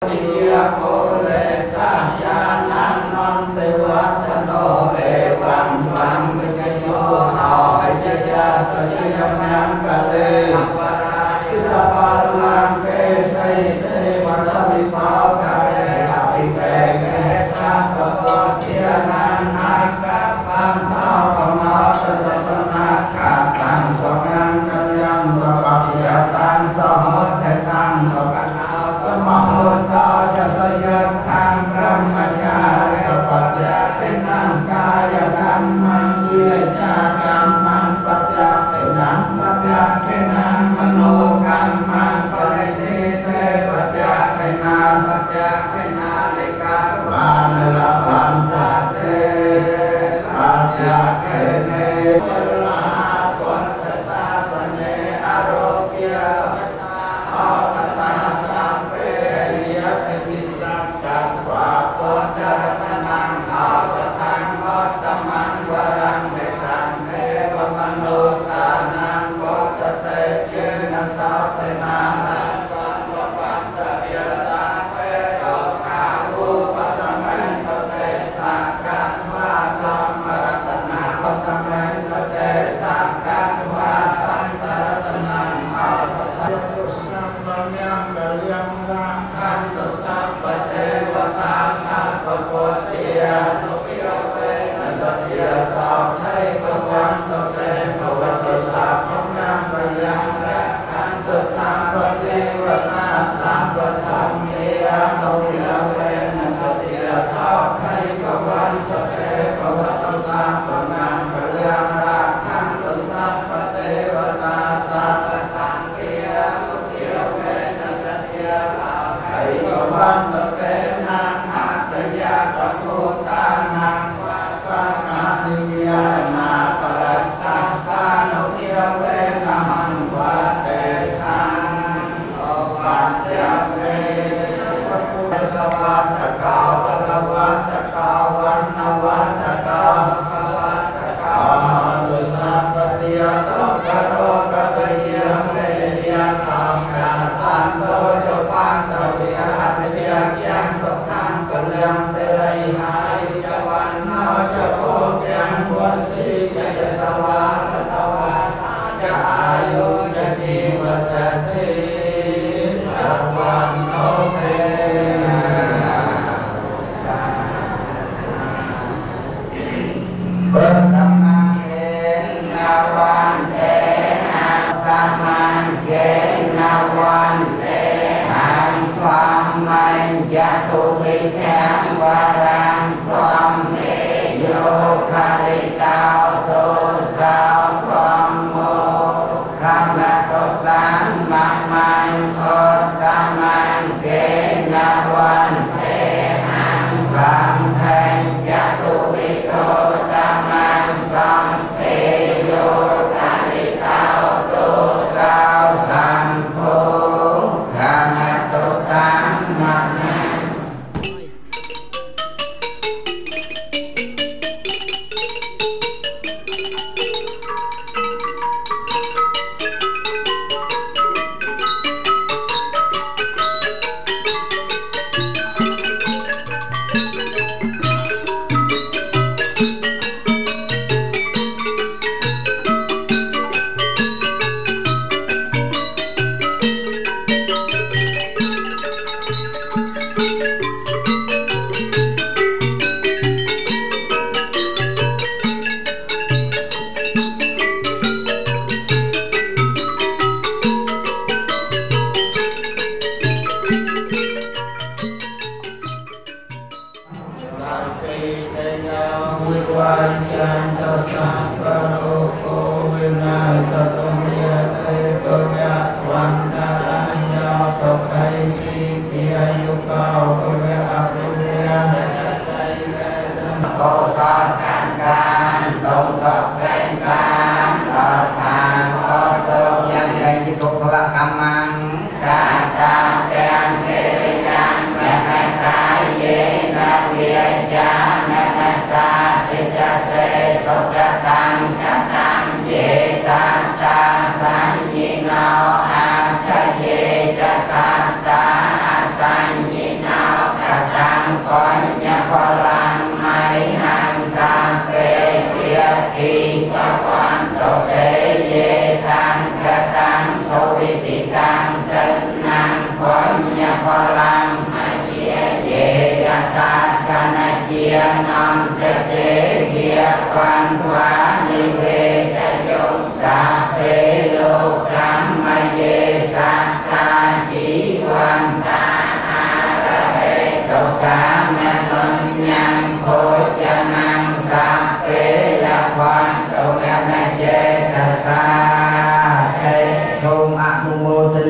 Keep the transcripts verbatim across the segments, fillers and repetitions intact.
Hãy subscribe cho kênh Ghiền Mì Gõ để không bỏ lỡ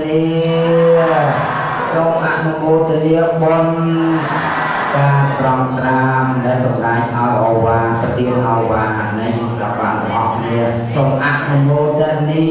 นีทรงอนุโมทนีบุญการตรองตรามและสมได้เอาอวานปฏิเอาวานในสระบานออกเนี่ยทรงอนุโมทนี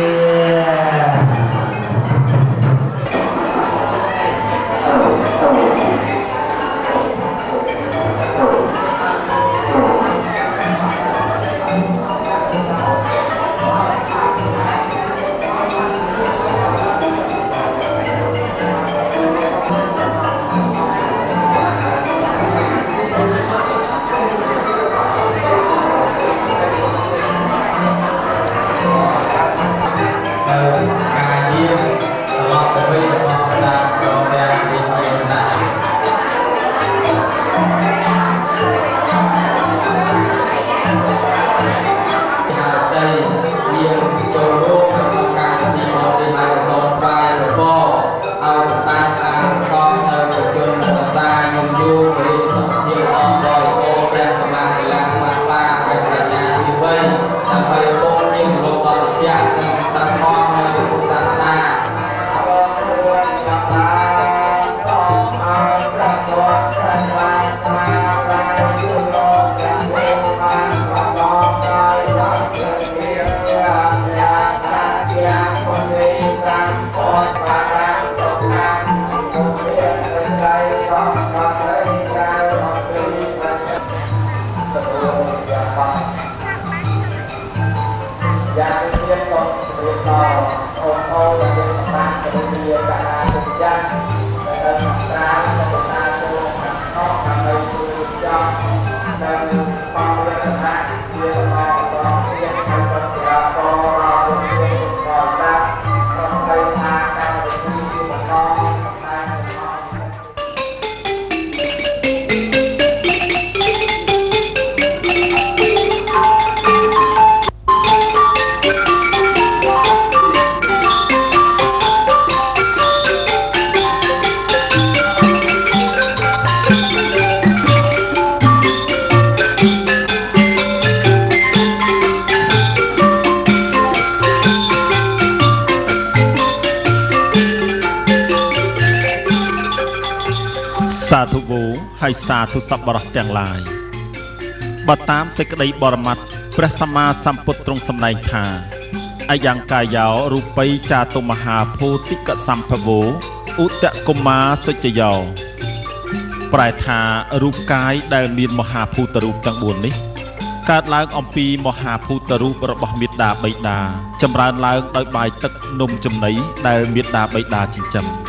សាធុវោហើយសាធុសប្បុរសទាំងឡាយបើតាមសេចក្តីបរមត្ថព្រះសម្មាសម្ពុទ្ធទ្រង់សម្ដែងថាអយ៉ាងកាយោរូបិយចាតុមហាភូតិកសម្ភវោឧតកុមាសុចយោប្រែថារូបកាយដែលមានមហាភូតរូបទាំងបួននេះកើតឡើងអំពីមហាភូតរូបរបស់មេត្តាបិតាចម្រើនឡើងដោយបាយទឹកនំចំណីដែលមេត្តាបិតាចិញ្ចឹម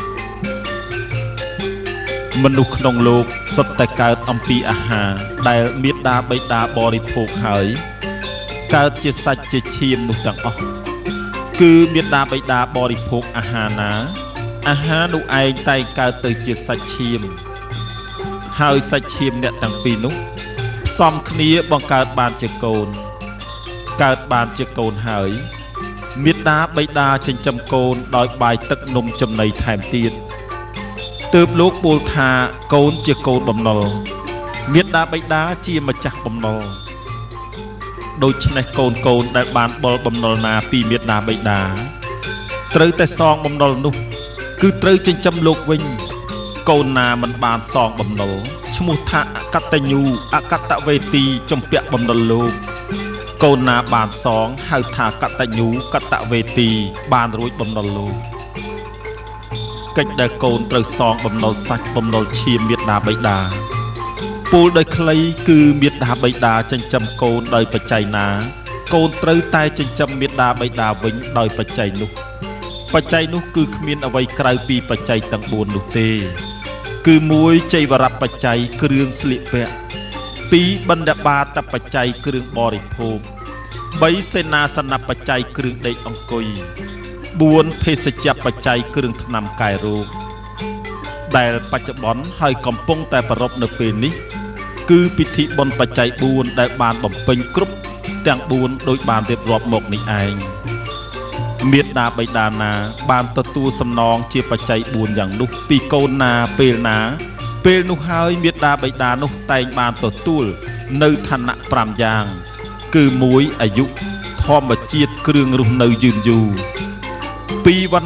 មនុស្សក្នុងលោកសុទ្ធតែកើតអំពីអាហារដែលមេត្តាបិតាបរិភោគហើយកើតជាសាច់ជាឈាមនោះទាំងអស់គឺមេត្តាបិតាបរិភោគអាហារណាអាហារនោះឯងតែកើតទៅជាសាច់ឈាមហើយសាច់ឈាមអ្នកទាំងពីរនោះផ្សំគ្នាបង្កើតបានជាកូនកើតបានជាកូនហើយមេត្តាបិតាចិញ្ចឹមកូនដោយបាយទឹកនំចំណីថែមទៀតទើបលោកពោលថាកូនជាកូនបំណុលមេត្តាបិតាជាម្ចាស់បំណុលដូច្នេះកូនកូនដែលបានបលបំណុលណាពីមេត្តាបិតាត្រូវតែសងបំណុលនោះគឺត្រូវចិញ្ចឹមលោកវិញកូនណាមិនបានសងបំណុលឈ្មោះថាអកតញ្ញូអកតវេទីចំពាក់បំណុលលោកកូនណាបានសងហៅថាកតញ្ញូកតវេទីបានរួចបំណុលលោកកិច្ចដែលកូនត្រូវសងបំណុលសាច់បំណុលឈាមមេត្តាបិតាពូលដោយខ្លីគឺមេត្តាបិតាចិញ្ចឹមកូនដោយបច្ច័យណាកូនត្រូវតែចិញ្ចឹមមេត្តាបិតាវិញដោយបច្ច័យនោះបច្ច័យនោះគឺគ្មានអ្វីក្រៅពីបច្ច័យទាំងបួននោះទេគឺមួយចៃវរៈបច្ច័យគ្រឿងស្លៀកពាក់ពីរបណ្ឌបាតបច្ច័យគ្រឿងបរិភោគបីសេនាសនបច្ច័យគ្រឿងដេកអង្គុយបួនភេសជ្ជៈបច្ច័យគ្រឿងថ្នាំកែរោគដែលបច្ចុប្បន្នហើយកំពុងតែប្រពនៅពេលនេះគឺពិធីបុណ្យបច្ច័យបួនដែលបានបំពេញគ្រប់ទាំងបួនដោយបានរៀបរាប់មកនេះឯងមេត្តាបិតាណាបានទទួលសំណងជាបច្ច័យបួនយ៉ាងនោះពីកូនណាពេលណាពេលនោះហើយមេត្តាបិតានោះតែងបានទទួលនៅឋានៈប្រាំយ៉ាងគឺមួយអាយុធម្មជាតិគ្រឿងរស់នៅយឺនយូរពីរវណ្ណៈ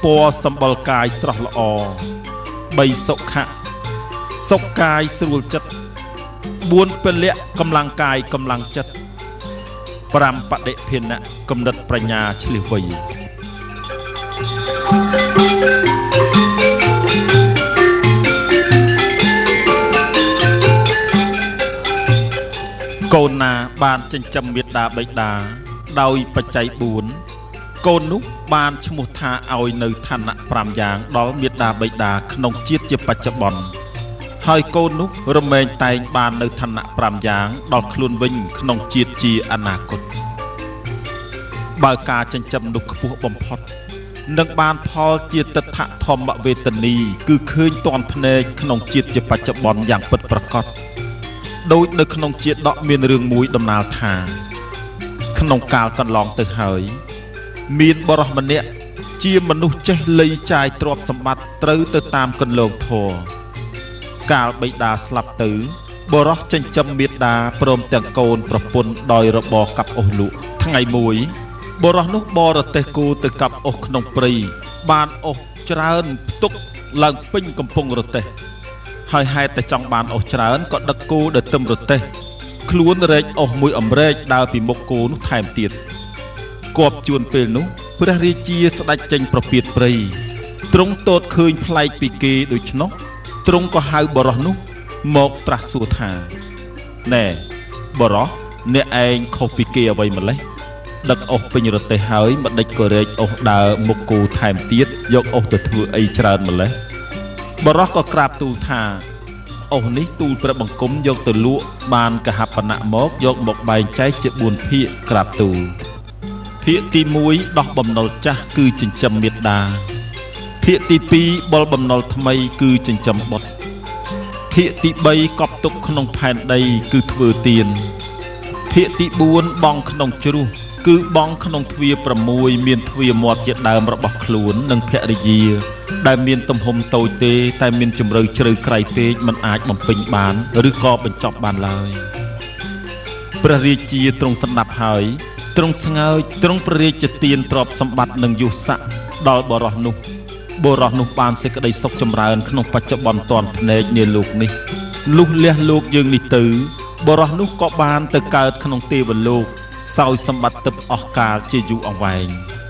ពណ៌សម្បុរកាយស្រស់ល្អបីសុខៈសុខកាយស្រួលចិត្តបួនពលៈកម្លាំងកាយកម្លាំងចិត្តប្រាំបដិភិណៈគំនិតប្រាជ្ញាឆ្លៀសវៃកូនណាបានចិញ្ចឹមមេត្តាបិតាដោយបច្ច័យបួនកូននោះបានឈ្មោះថាឲ្យនៅឋានៈប្រាំយ៉ាងដល់មេត្តាបិតាក្នុងជាតិជាបច្ចុប្បន្នហើយកូននោះរមែងតែងបាននៅឋានៈប្រាំយ៉ាងដល់ខ្លួនវិញក្នុងជាតិជាអនាគតបើការចិញ្ចឹមនោះខ្ពស់បំផុតនឹងបានផលជាទិដ្ឋធម្មវេទនីគឺឃើញតន់ភ្នែកក្នុងជាតិជាបច្ចុប្បន្នយ៉ាងពិតប្រាកដដូចនៅក្នុងជាដកមានរឿងមួយដំណាលថាក្នុងកាលកន្លងទៅហើយមានបរិសម្នាក់ជាមនុស្សចេះលៃចាយទ្រព្យសម្បត្តិត្រូវទៅតាមគន្លងធម៌កាលបិតាស្លាប់ទៅបរិសចិញ្ចឹមមេត្តាព្រមទាំងកូនប្រពន្ធដោយរបរកាប់អុសលក់ថ្ងៃមួយបរិសនោះបរទេសគោទៅកាប់អុសក្នុងព្រៃបានអុសច្រើនផ្ទុកឡើងពេញកំពង់រទេសហើយហេតុតែចង់បានអុសច្រើនក៏ដឹកគោទៅទឹមរទេសខ្លួនរែកអុសមួយអំរែកដើរពីមុខគោនោះថែមទៀតគប់ជួនពេលនោះព្រះរាជាស្ដេចចេញប្រពៀតព្រៃទ្រង់ទតឃើញប្លែកពីគេដូច្នោះទ្រង់ក៏ហៅបរិសនោះមកត្រាស់សួរថាណែបរិសអ្នកឯងខុសពីគេអ្វីម្លេះដឹកអុសពេញរទេសហើយម្ដេចក៏រែកអុសដើរមុខគោថែមទៀតយកអុសទៅធ្វើអីច្រើនម្លេះបរិសក៏ក្រាបទូលថាអុសនេះទូលព្រះបង្គំយកទៅលក់បានកហបណៈមកយកមកបែងចែកជាបួនភាគក្រាបទូលភាគទីមួយដោះបំណុលចាស់គឺចិញ្ចឹមមេត្តាភាគទីពីរបលបំណុលថ្មីគឺចិញ្ចឹមបុត្រភាគទីបីកប់ទុកក្នុងផែនដីគឺធ្វើទានភាគទីបួនបងក្នុងជ្រោះគឺបងក្នុងទ្វារប្រាំមួយមានទ្វារមាត់ជាដើមរបស់ខ្លួននិងភរិយាដែលមានទំហំតូចទេតែមានជម្រៅជ្រៅក្រៃពេកមិនអាចបំពេញបានឬក៏បញ្ចប់បានឡើយព្រះរាជាទ្រង់ស្ដាប់ហើយទ្រង់ស្ងើចទ្រង់ព្រះរាជទានទ្រព្យសម្បត្តិនិងយសស័ក្តិដល់បរិសនោះបរិសនោះបានសេចក្តីសុខចម្រើនក្នុងបច្ចុប្បន្នតាន់ភ្នែកនាលោកនេះលុះលះលោកយើងនេះទៅបរិសនោះក៏បានទៅកើតក្នុងទេវលោកសោយសម្បត្តិទឹកអស់កាលជាយូរអង្វែង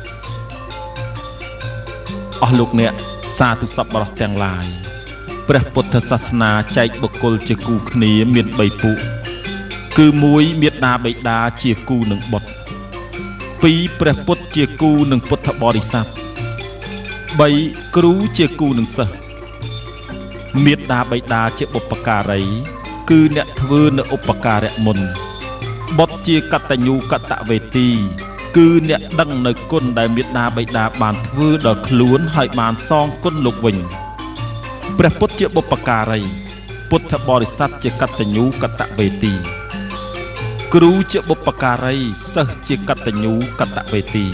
អស់លោកអ្នកសាធុសប្បុរសទាំងឡាយព្រះពុទ្ធសាសនាចែកបុគ្គលជាគូគ្នាមានបីពួកគឺមួយមេត្តាបិតាជាគូនឹងបុត្រពីរព្រះពុទ្ធជាគូនឹងពុទ្ធបរិស័ទបីគ្រូជាគូនឹងសិស្សមេត្តាបិតាជាបុព្វការីគឺអ្នកធ្វើនៅឧបការៈមុនបុត្រជាកតញ្ញូកតវេទីគឺអ្នកដឹងនៅគុណដែលមេត្តាបិតាបានធ្វើដល់ខ្លួនហើយបានសងគុណលោកវិញព្រះពុទ្ធជាបុព្វការីពុទ្ធបរិស័ទជាកតញ្ញូកតវេទីគ្រូជាបុព្វការីសិស្សជាកតញ្ញូកតវេទី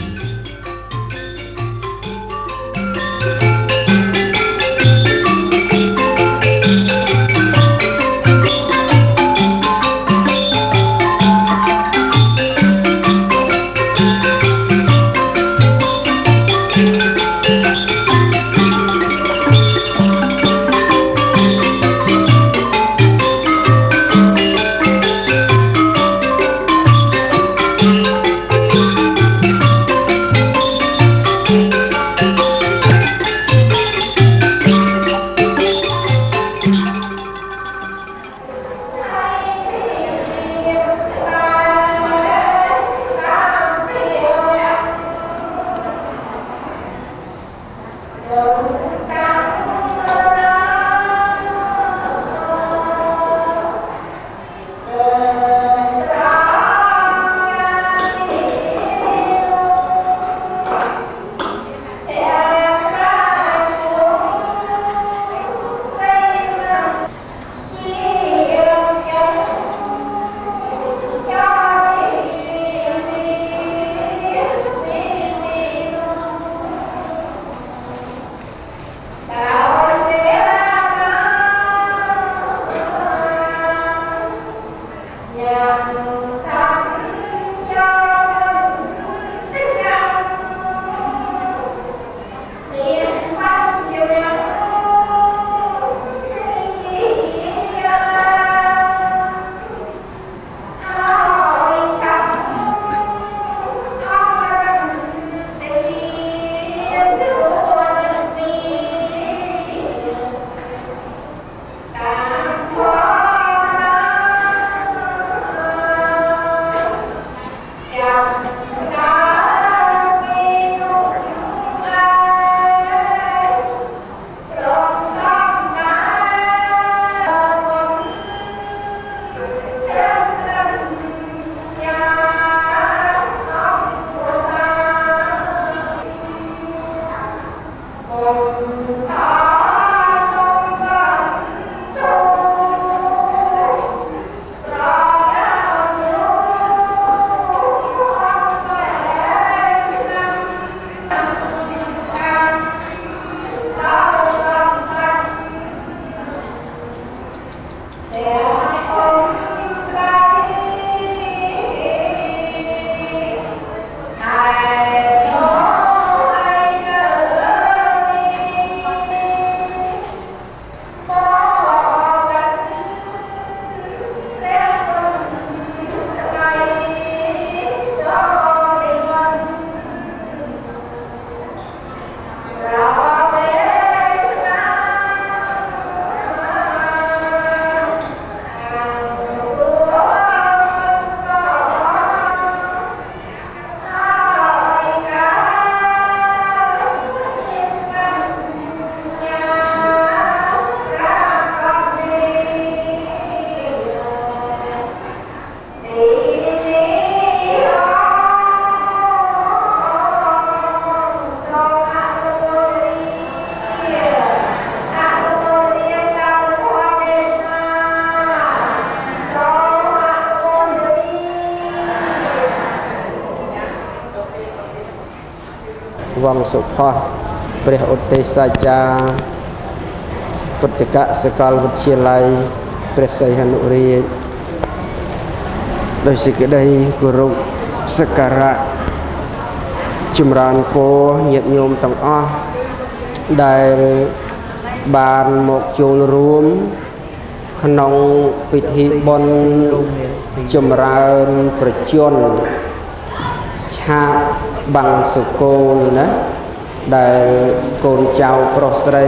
ងសុផោះព្រះឧទ្ទេសអាចារ្យពុទ្ធកសាកលវិទ្យាល័យព្រះសីហនុរាជដោយសេចក្តីគោរពសក្ការៈចម្រើនពរញាតិញោមទាំងអស់ដែលបានមកចូលរួមក្នុងពិធីបុណ្យចម្រើនប្រជញ្ញឆាកបាំងសុគលណាដែលកូនចៅប្រុសស្រី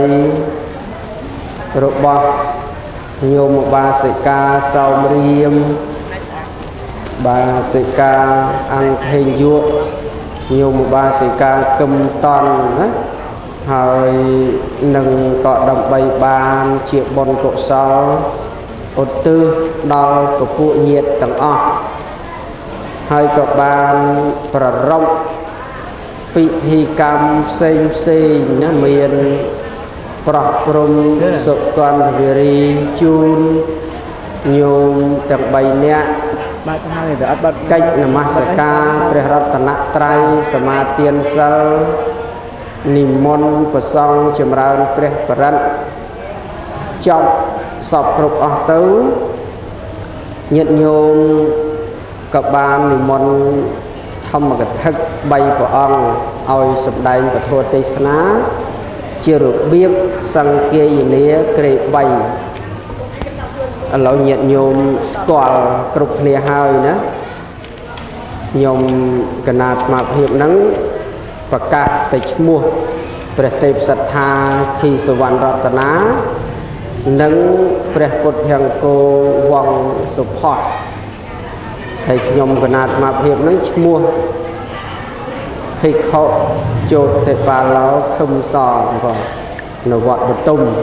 របស់ញោមបាសិកាសោមរៀមបាសិកាអង្គហេយុញោមបាសិកាកឹមតនណាហើយនឹងក៏ដើម្បីបានជាបុណ្យកុសលឧទ្ទិសដល់ពពួកញាតិទាំងអស់ហើយក៏បានប្ររពពិធីកម្មផ្សេងផ្សេងណាមានប្រោះព្រំសុគន្ធវិរីជូនញោមទាំងបីនាក់បាទហើយអត់បាត់កិច្ចនមស្ការព្រះរតនត្រ័យសមាទានសិលនិមន្តប្រសង់ចម្រើនព្រះបរិត្តចប់សពគ្រប់អស់ទៅញាតិញោមក៏បាននិមន្តធម្មកថាបីព្រះអង្គឲ្យសម្ដែងពធទេសនាជារបៀបសង្គាយនាក្រេបីឥឡូវញាតិញោមស្គាល់គ្រប់គ្នាហើយណាញោមគណៈអាត្មាភាពហ្នឹងប្រកាសតែឈ្មោះព្រះទេពសត្ថាខីសវណ្ណរតនានិងព្រះពុទ្ធអង្គវង្សសុផោះហើយខ្ញុំគណៈអាត្មាភាពហ្នឹងឈ្មោះភិក្ខុជោតិបាឡោខឹមសបងនៅវត្តបទុម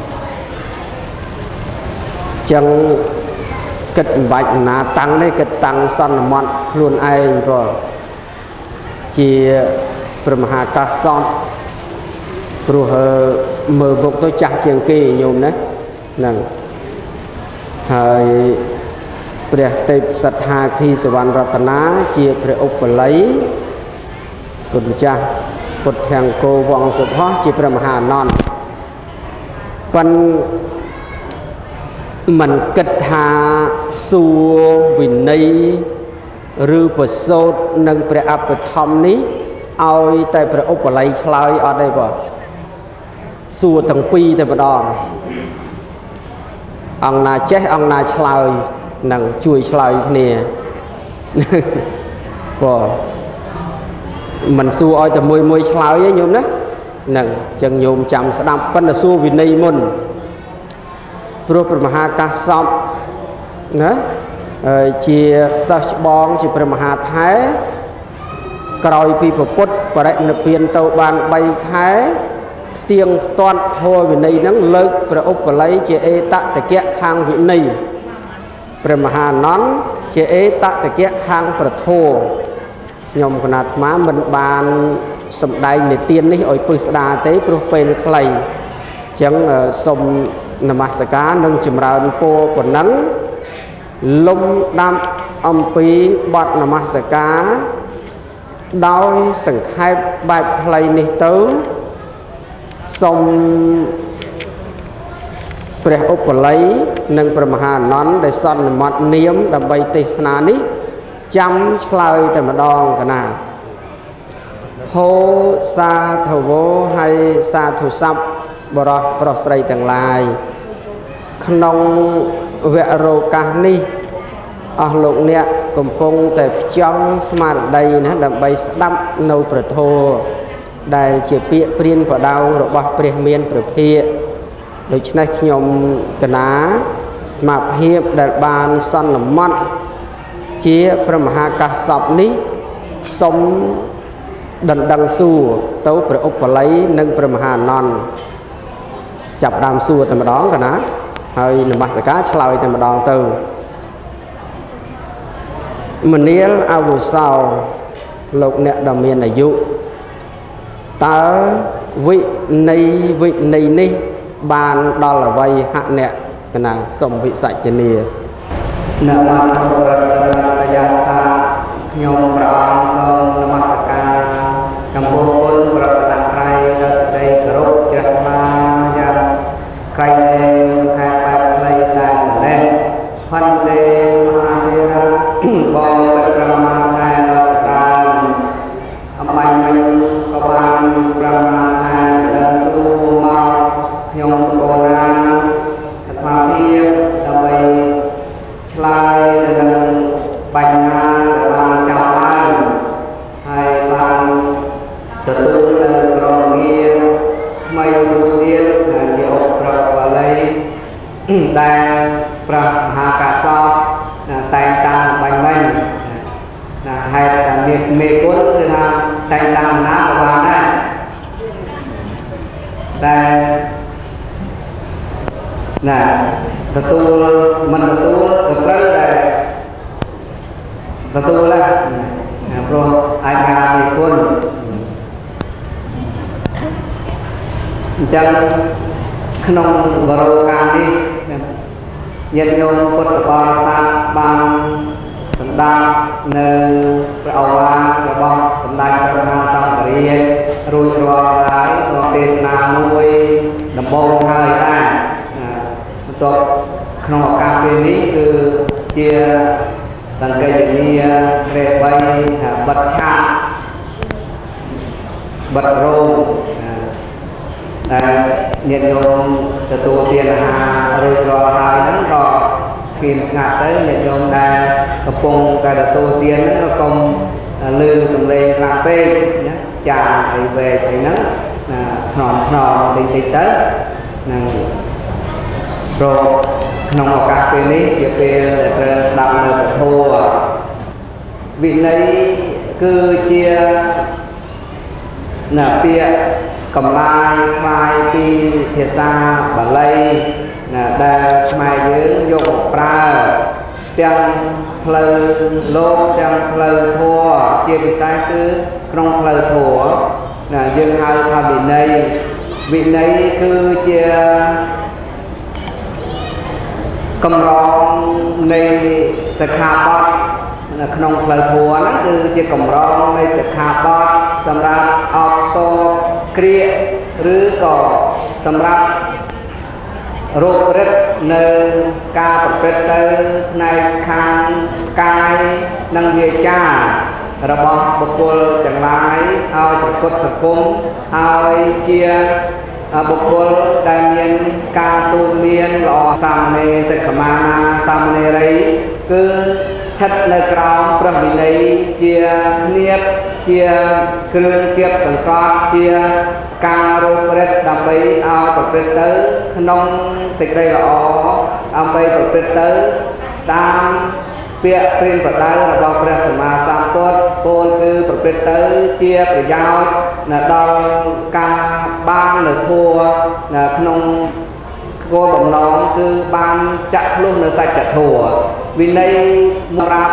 ចឹងគិតមិនបាច់ណាតាំងនេះគិតតាំងសន្មត់ខ្លួនឯងក៏ជាព្រះមហាកាសពព្រោះមើលមុខទៅចាស់ជាងគេញោមណាហ្នឹងហើយព្រះទេពសត្ថាខីសវណ្ណរតនាជាព្រះឧបល័យគុណម្ចាស់ពុទ្ធអង្គវង្សសុផោះជាព្រះមហាអនន្តប៉ុន្តែមិនគិតថាសួរវិន័យឬប្រសូតនឹងព្រះអភិធម្មនេះឲ្យតែព្រះឧបល័យឆ្លើយអត់ទេបងសួរទាំងពីរតែម្ដងអង្គណាចេះអង្គណាឆ្លើយនឹងជួយឆ្លើយគ្នាបងមិនសួរឲ្យតែមួយមួយឆ្លើយទេញោមណាហ្នឹងចឹងញោមចាំស្ដាប់ប៉ុន្តែសួរវិន័យមុនព្រោះព្រះមហាកាសពណាជាសិស្សច្បងជាព្រះមហាថែក្រោយពីពុទ្ធបរិនិព្វានទៅបានបីខែទៀងផ្ទាត់ធម៌វិន័យហ្នឹងលើកព្រះឧបល័យជាអេតតកៈខាងវិន័យព្រះមហាអនន្តជាអេតតកៈខាងប្រធមខ្ញុំគណៈអាត្មាមិនបានសម្ដែងនិទាននេះឲ្យពឹស្ដារទេព្រោះពេលខ្លីអញ្ចឹងសូមនមស្ការនិងចម្រើនពរប៉ុណ្ណឹងលំដាប់អំពីបទនមស្ការដោយសង្ខេបបែបខ្លីនេះទៅសូមព្រះឧបល័យនិងព្រះមហាអនន្តដែលសន្មតនាមដើម្បីទេសនានេះចាំឆ្លើយតែម្ដងកណាហូសាធវោហើយសាធុស័ព្ទបរោះប្រុសស្រីទាំងឡាយក្នុងវគ្គរោកាសនេះអស់លោកអ្នកកំពុងតែផ្ចង់ស្មារតីណាដើម្បីស្ដាប់នៅព្រះធម៌ដែលជាពាក្យព្រានប្រដៅរបស់ព្រះមានព្រះភិក្ខដូច្នេះខ្ញុំកណាមកភាពដែលបានសន្មតជាព្រះមហាកាសពនេះសូមដណ្ដឹងសួរទៅព្រះឧបល័យនិងព្រះមហាអនន្តចាប់ដើមសួរតែម្ដងកណាហើយនមស្ការឆ្លើយតែម្ដងទៅមនាលអវុសោលោកអ្នកដ៏មានអាយុតើវិន័យវិន័យនេះបានដល់អ្វីហៈអ្នកកណាសូមវិសាចនានមស្ការយាសាខ្ញុំព្រះអង្គសូមនមស្ការចំពោះគុណព្រះថ្មីមួយទៀតជាអបប្របាលីដែលព្រះមហាកាសបតែងតាំងបាញ់មិញណាហេតុតែមានមេគុណគឺថាតែងតាំងណាក៏បានដែរតែណាទទួលមិនទទួលទៅត្រូវតែទទួលណាព្រោះអាចការមេគុណអញ្ចឹងក្នុងវរកាលនេះញាតិញោមពុទ្ធបរិស័ទបានសម្ដាប់នៅព្រះឱវាទរបស់សម្ដេចព្រះមហាសង្ឃរាជរួចរាល់ហើយក៏ទេសនាមួយដំបូងហើយដែរបន្ទាប់ក្នុងឱកាសពេលនេះគឺជាសង្កេតនីរេបីថាបិទឆាកបិទរោងតែញាតិញោមទទួលទានអាហាររួចរាល់ហើយហ្នឹងក៏ស្ងៀមស្ងាត់ទៅញាតិញោមដែលកំពុងតែទទួលទានហ្នឹងក៏កុំលឺសំឡេងខ្លាំងពេកណាចាអីវែកអីហ្នឹងណាថ្នមថ្នមតិចតិចទៅហ្នឹងព្រោះក្នុងឱកាសពេលនេះជាពេលដែលត្រូវស្ដាប់នៅពធវិន័យគឺជាណាពាក្យកម្លាយខ្លាយពីភាសាបាលីណាដែលខ្មែរយើងយកមកប្រើទាំងផ្លូវលោកទាំងផ្លូវធម៌ជាពិសេសគឺក្នុងផ្លូវធម៌ណាយើងហៅថាវិន័យវិន័យគឺជាកម្រងនៃសិក្ខាបទនៅក្នុងផ្លូវធម៌ហ្នឹងគឺជាកម្រងនៃសិក្ខាបទសម្រាប់អបស្ទោគ្រាឬក៏សម្រាប់រោគរិទ្ធនៅការប្រព្រឹត្តទៅផ្នែកខាងកាយនិងវាចារបស់បុគ្គលទាំងឡាយឲ្យសង្គត់សង្គមឲ្យជាបុគ្គលដែលមានការទូលមានល្អសាមណេរសិក្ខាមាសាមណេរីគឺស្ថិតនៅក្រោមព្រះវិន័យជាគ្នាបជាគ្រឿងគៀបសង្កត់ជាការរោគរិទ្ធដើម្បីឲ្យប្រព្រឹត្តទៅក្នុងសេចក្តីល្អដើម្បីប្រព្រឹត្តទៅតាមពាក្យព្រានប្រដៅរបស់ព្រះសម្មាសម្ពុទ្ធពោលគឺប្រព្រឹត្តទៅជាប្រយោជន៍ដល់ការបាននៅធម៌ក្នុងគោលបំណងគឺបានចាក់ខ្លួននៅសច្ចធម៌វិន័យសម្រាប់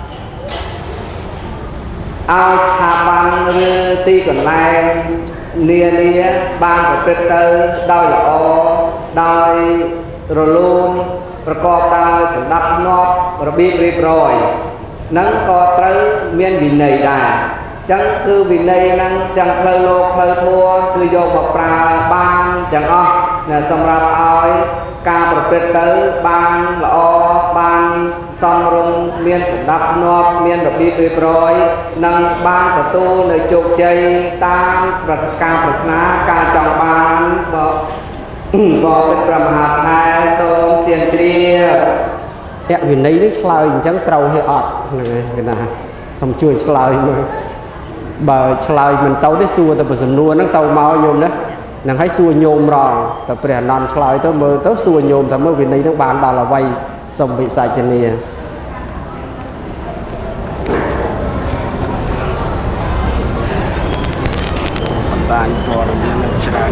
ឲ្យស្ថាប័នឬទីកន្លែងនានាបានប្រព្រឹត្តទៅដោយល្អដោយរលូនប្រកបដោយសណ្ដាប់ធ្នាប់របៀបរៀបរយហ្នឹងក៏ត្រូវមានវិន័យដែរអញ្ចឹងគឺវិន័យហ្នឹងទាំងផ្លូវលោកផ្លូវធម៌គឺយកមកប្រើបានទាំងអស់សម្រាប់ឲ្យការប្រព្រឹត្តទៅបានល្អបានសមរម្យមានសណ្ដាប់ធ្នាប់មានរបៀបរៀបរយនិងបានទទួលនៅជោគជ័យតាមប្រការប្រាថ្នាការចង់បានក៏ក៏เป็นព្រះមហាថែសូមទានជ្រាបអវិន័យនេះឆ្លើយអញ្ចឹងត្រូវhayអត់ហ្នឹងឯងគេណាសូមជួយឆ្លើយមើលបើឆ្លើយមិនទៅទេសួរតែប្រសំណួរហ្នឹងទៅមកញោមណានឹងឲ្យសួរញោមរងតែព្រះអនន្តឆ្លើយទៅមើលទៅសួរញោមថាមើលវិន័យហ្នឹងបានដល់អ្វីសូមវិសាចនាបានព័ត៌មានច្រើន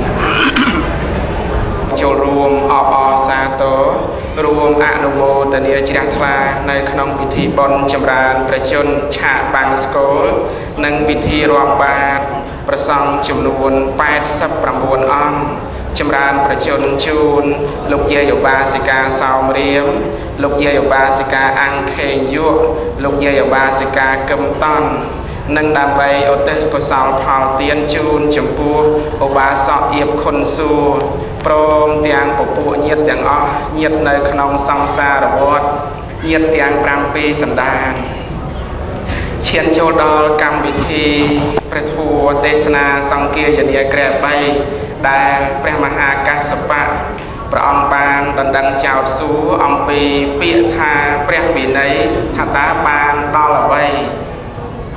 ចូលរួមអបអរសាទររួមអនុមោទនាជ្រះថ្លានៅក្នុងពិធីបុណ្យចម្រើនព្រះជន្មឆាកបាំងស្គរនិងពិធីរាប់បាតព្រះសង្ឃចំនួនแปดสิบเก้าអង្គចម្រើនព្រះជន្មជូនលោកយាយឧបាសិកាសោមរាមលោកយាយឧបាសិកាអង្គខេងយុលោកយាយឧបាសិកាកឹមតននិងដើម្បីឧទ្ទិសកុសលផលទានជូនចំពោះឧបាសកអៀបខុនសួរព្រមទាំងពពួកញាតិទាំងអស់ញាតិនៅក្នុងសង្សារវដ្តញាតិទាំងប្រាំពីរសន្តានឈានចូលដល់កម្មវិធីព្រះធម៌ទេសនាសង្គាយនាក្រែបីដែលព្រះមហាកាសបៈព្រះអង្គបានដណ្ដឹងចោទសួរអំពីពាក្យថាព្រះវិន័យថាតើបានដល់អ្វីព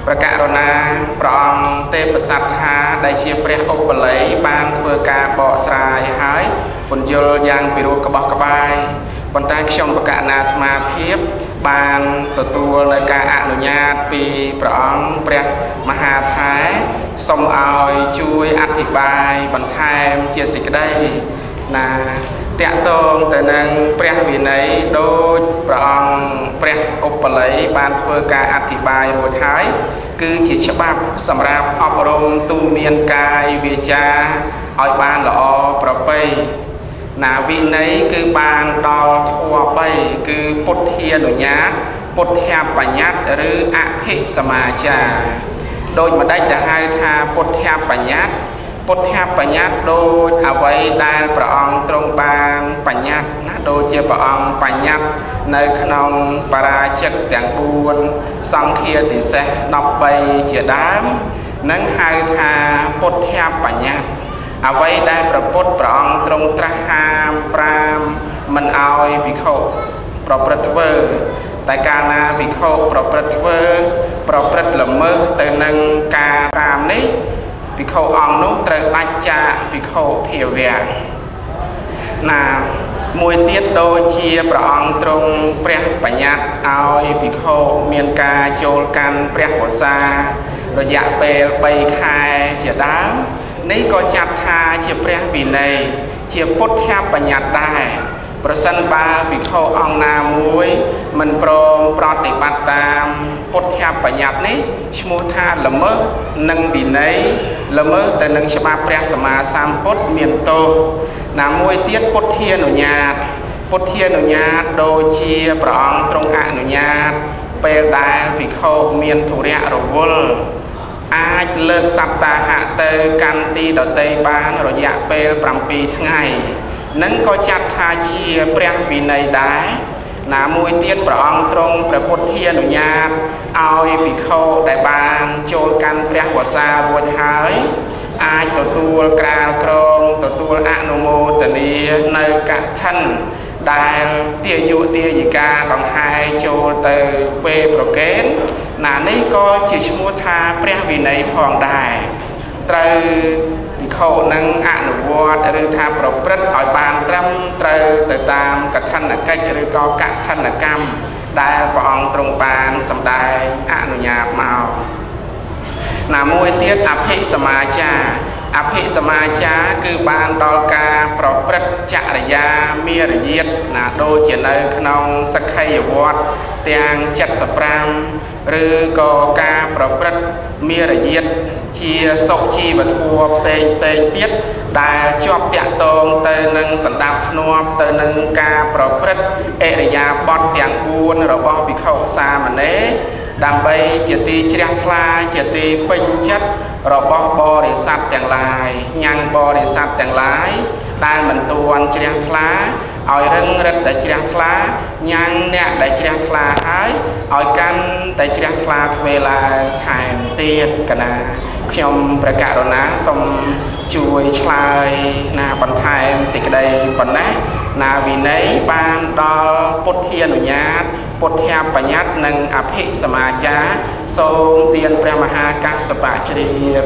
ប្រកាសណាព្រះអង្គទេពសត្វថាដែលជាព្រះឧបល័យបានធ្វើការបកស្រាយហើយពន្យល់យ៉ាងពិរោះក្បោះក្បាយប៉ុន្តែខ្ញុំប្រកាសណាអាត្មាភាពបានទទួលនៅការអនុញ្ញាតពីព្រះអង្គព្រះមហាថែសូមឲ្យជួយអធិប្បាយបន្ថែមជាសេចក្តីណាតាក់ទងទៅនឹងព្រះវិន័យដូចព្រះអង្គព្រះឧបល័យបានធ្វើការអធិប្បាយរួចហើយគឺជាច្បាប់សម្រាប់អប់រំទូមានកាយវាចាឲ្យបានល្អប្រពៃណាវិន័យគឺបានដល់ធម៌បីគឺពុទ្ធានុញ្ញាតពុទ្ធាបញ្ញត្តិឬអភិសមាចារដូចម្ដេចដែលហៅថាពុទ្ធាបញ្ញត្តិពុទ្ធាបញ្ញត្តិដូចអ្វីដែលព្រះអង្គទ្រង់បានបញ្ញត្តិណាដូចជាព្រះអង្គបញ្ញត្តិនៅក្នុងបរាជិកទាំងបួនសង្ឃាទិសេសដប់បីជាដើមនឹងហៅថាពុទ្ធាបញ្ញត្តិអ្វីដែលព្រះពុទ្ធព្រះអង្គទ្រង់ត្រាស់ហាមប្រាមមិនឲ្យភិក្ខុប្រព្រឹត្តធ្វើតែកាលណាភិក្ខុប្រព្រឹត្តធ្វើប្រព្រឹត្តល្មើសទៅនឹងការតាមនេះភិក្ខុអង្គនោះត្រូវដាច់ចាកភិក្ខុភាវៈណាមួយទៀតដូចជាព្រះអង្គទ្រង់ព្រះបញ្ញត្តិឲ្យភិក្ខុមានការចូលកាន់ព្រះវស្សារយៈពេលបីខែជាដើមនេះក៏ចាត់ថាជាព្រះវិន័យជាពុទ្ធាបញ្ញត្តិដែរប្រសិនបើភិក្ខុអង្គណាមួយមិនព្រមប្រតិបត្តិតាមពុទ្ធាបញ្ញត្តិនេះឈ្មោះថាល្មើសនឹងវិន័យល្មើសទៅនឹងច្បាប់ព្រះសម្មាសម្ពុទ្ធមានទោសណាមួយទៀតពុទ្ធានុញ្ញាតពុទ្ធានុញ្ញាតដូចជាព្រះអង្គទ្រង់អនុញ្ញាតពេលដែលភិក្ខុមានធុរៈរវល់អាចលើកសត្តាហៈទៅកាន់ទីដតីបានរយៈពេលប្រាំពីរថ្ងៃនឹងក៏ចាត់ថាជាព្រះវិន័យដែរណាមួយទៀតព្រះអង្គទ្រង់ព្រះពុទ្ធានុញ្ញាតឲ្យភិក្ខុដែលបានចូលកាន់ព្រះវស្សារួចហើយអាចទទួលក្រាលក្រងទទួលអនុមោទនានៅកឋិនដែលទាយុទាយិកាដង្ហែចូលទៅពេលប្រកេនណានេះក៏ជាឈ្មោះថាព្រះវិន័យផងដែរត្រូវភិក្ខុនឹងអនុវត្តឬថាប្រព្រឹត្តឲ្យបានត្រឹមត្រូវទៅតាមកឋិនកិច្ចឬក៏កឋិនកម្មដែលព្រះអង្គទ្រង់បានសម្ដែងអនុញ្ញាតមកណាមួយទៀតអភិសមាចារអភិសមាចារគឺបានដល់ការប្រព្រឹត្តចរិយាមារយាទណាដូចជានៅក្នុងសក្ខីវត្តទាំងเจ็ดสิบห้าឬក៏ការប្រព្រឹត្តមារយាទជាសុជីវធម៌ផ្សេងផ្សេងទៀតដែលជាប់តាក់ទងទៅនឹងសន្តាប់ធ្នាប់ទៅនឹងការប្រព្រឹត្តអរិយាបថទាំងបួនរបស់ភិក្ខុសាមណេរដើម្បីជាទីជ្រះថ្លាជាទីពេញចិត្តរបស់បរិស័ទទាំងឡាយញ៉ាំងបរិស័ទទាំងឡាយដែលមិនទាន់ជ្រះថ្លាឲ្យរឹងរិតតែជ្រះថ្លាញ៉ាំងអ្នកដែលជ្រះថ្លាហើយឲ្យកាន់តែជ្រះថ្លាទ្វេឡើងថែមទៀតកណាខ្ញុំព្រះករុណាសូមជួយឆ្លើយណាបន្ថែមសេចក្តីប៉ុណ្ណាណាវិន័យបានដល់ពុទ្ធានុញ្ញាតពុទ្ធាបញ្ញត្តិនិងអភិសមាចារសូមទានព្រះមហាកស្សបៈជ្រាប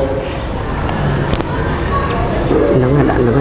នឹងដាក់នឹង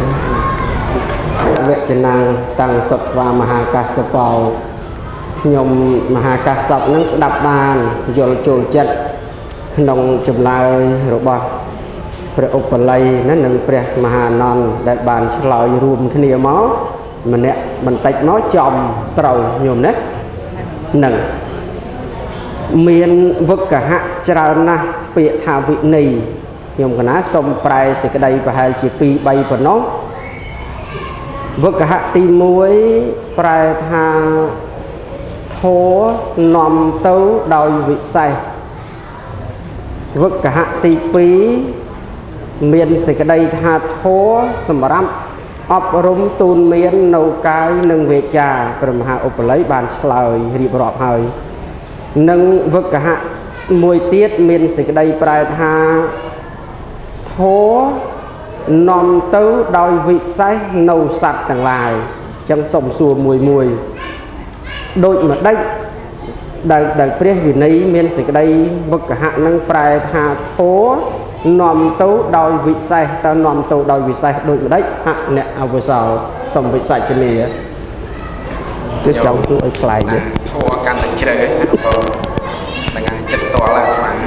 វចនាតាំងសុទ្ធវាមហាកស្សបោខ្ញុំមហាកស្សបនឹងស្ដាប់បានយល់ចូលចិត្តក្នុងចម្លើយរបស់ព្រះឧបល័យណានិងព្រះមហានន្ទដែលបានឆ្លើយរួមគ្នាមកម្នាក់បន្តិចមកចំត្រូវញោមណានឹងមានវឹកហៈច្រើនណាស់ពាក្យថាវិន័យខ្ញុំកណាសូមប្រែសេចក្តីប្រហែលជាពីរបីប៉ុណ្ណោះវឹកហៈទីមួយប្រែថាធម៌នាំទៅដោយវិសេសវឹកហៈទីពីរមានសេចក្តីថាធម៌សម្រាប់អប់រំទូនមាននៅកាយនិងវាចាព្រះមហាឧបល័យបានឆ្លើយរៀបរាប់ហើយនិងវឹកហៈមួយទៀតមានសេចក្តីប្រែថាធម៌នាំទៅដោយវិសេសនៅសត្វទាំងឡាយចឹងសូមសួរមួយមួយដូចម្ដេចដែលដែលព្រះវិន័យមានសេចក្តីវឹកហៈនឹងប្រែថាធោនាំទៅដោយវិសេសតើនាំទៅដោយវិសេសដូចម្ដេចហៈអ្នកអវសោសំវិសច្ចនីគឺចង់សួរឲ្យខ្លាយទៀតធោកាន់តែជ្រៅហ្នឹងបងហ្នឹងហើយចិត្តតល់ហើយបាទ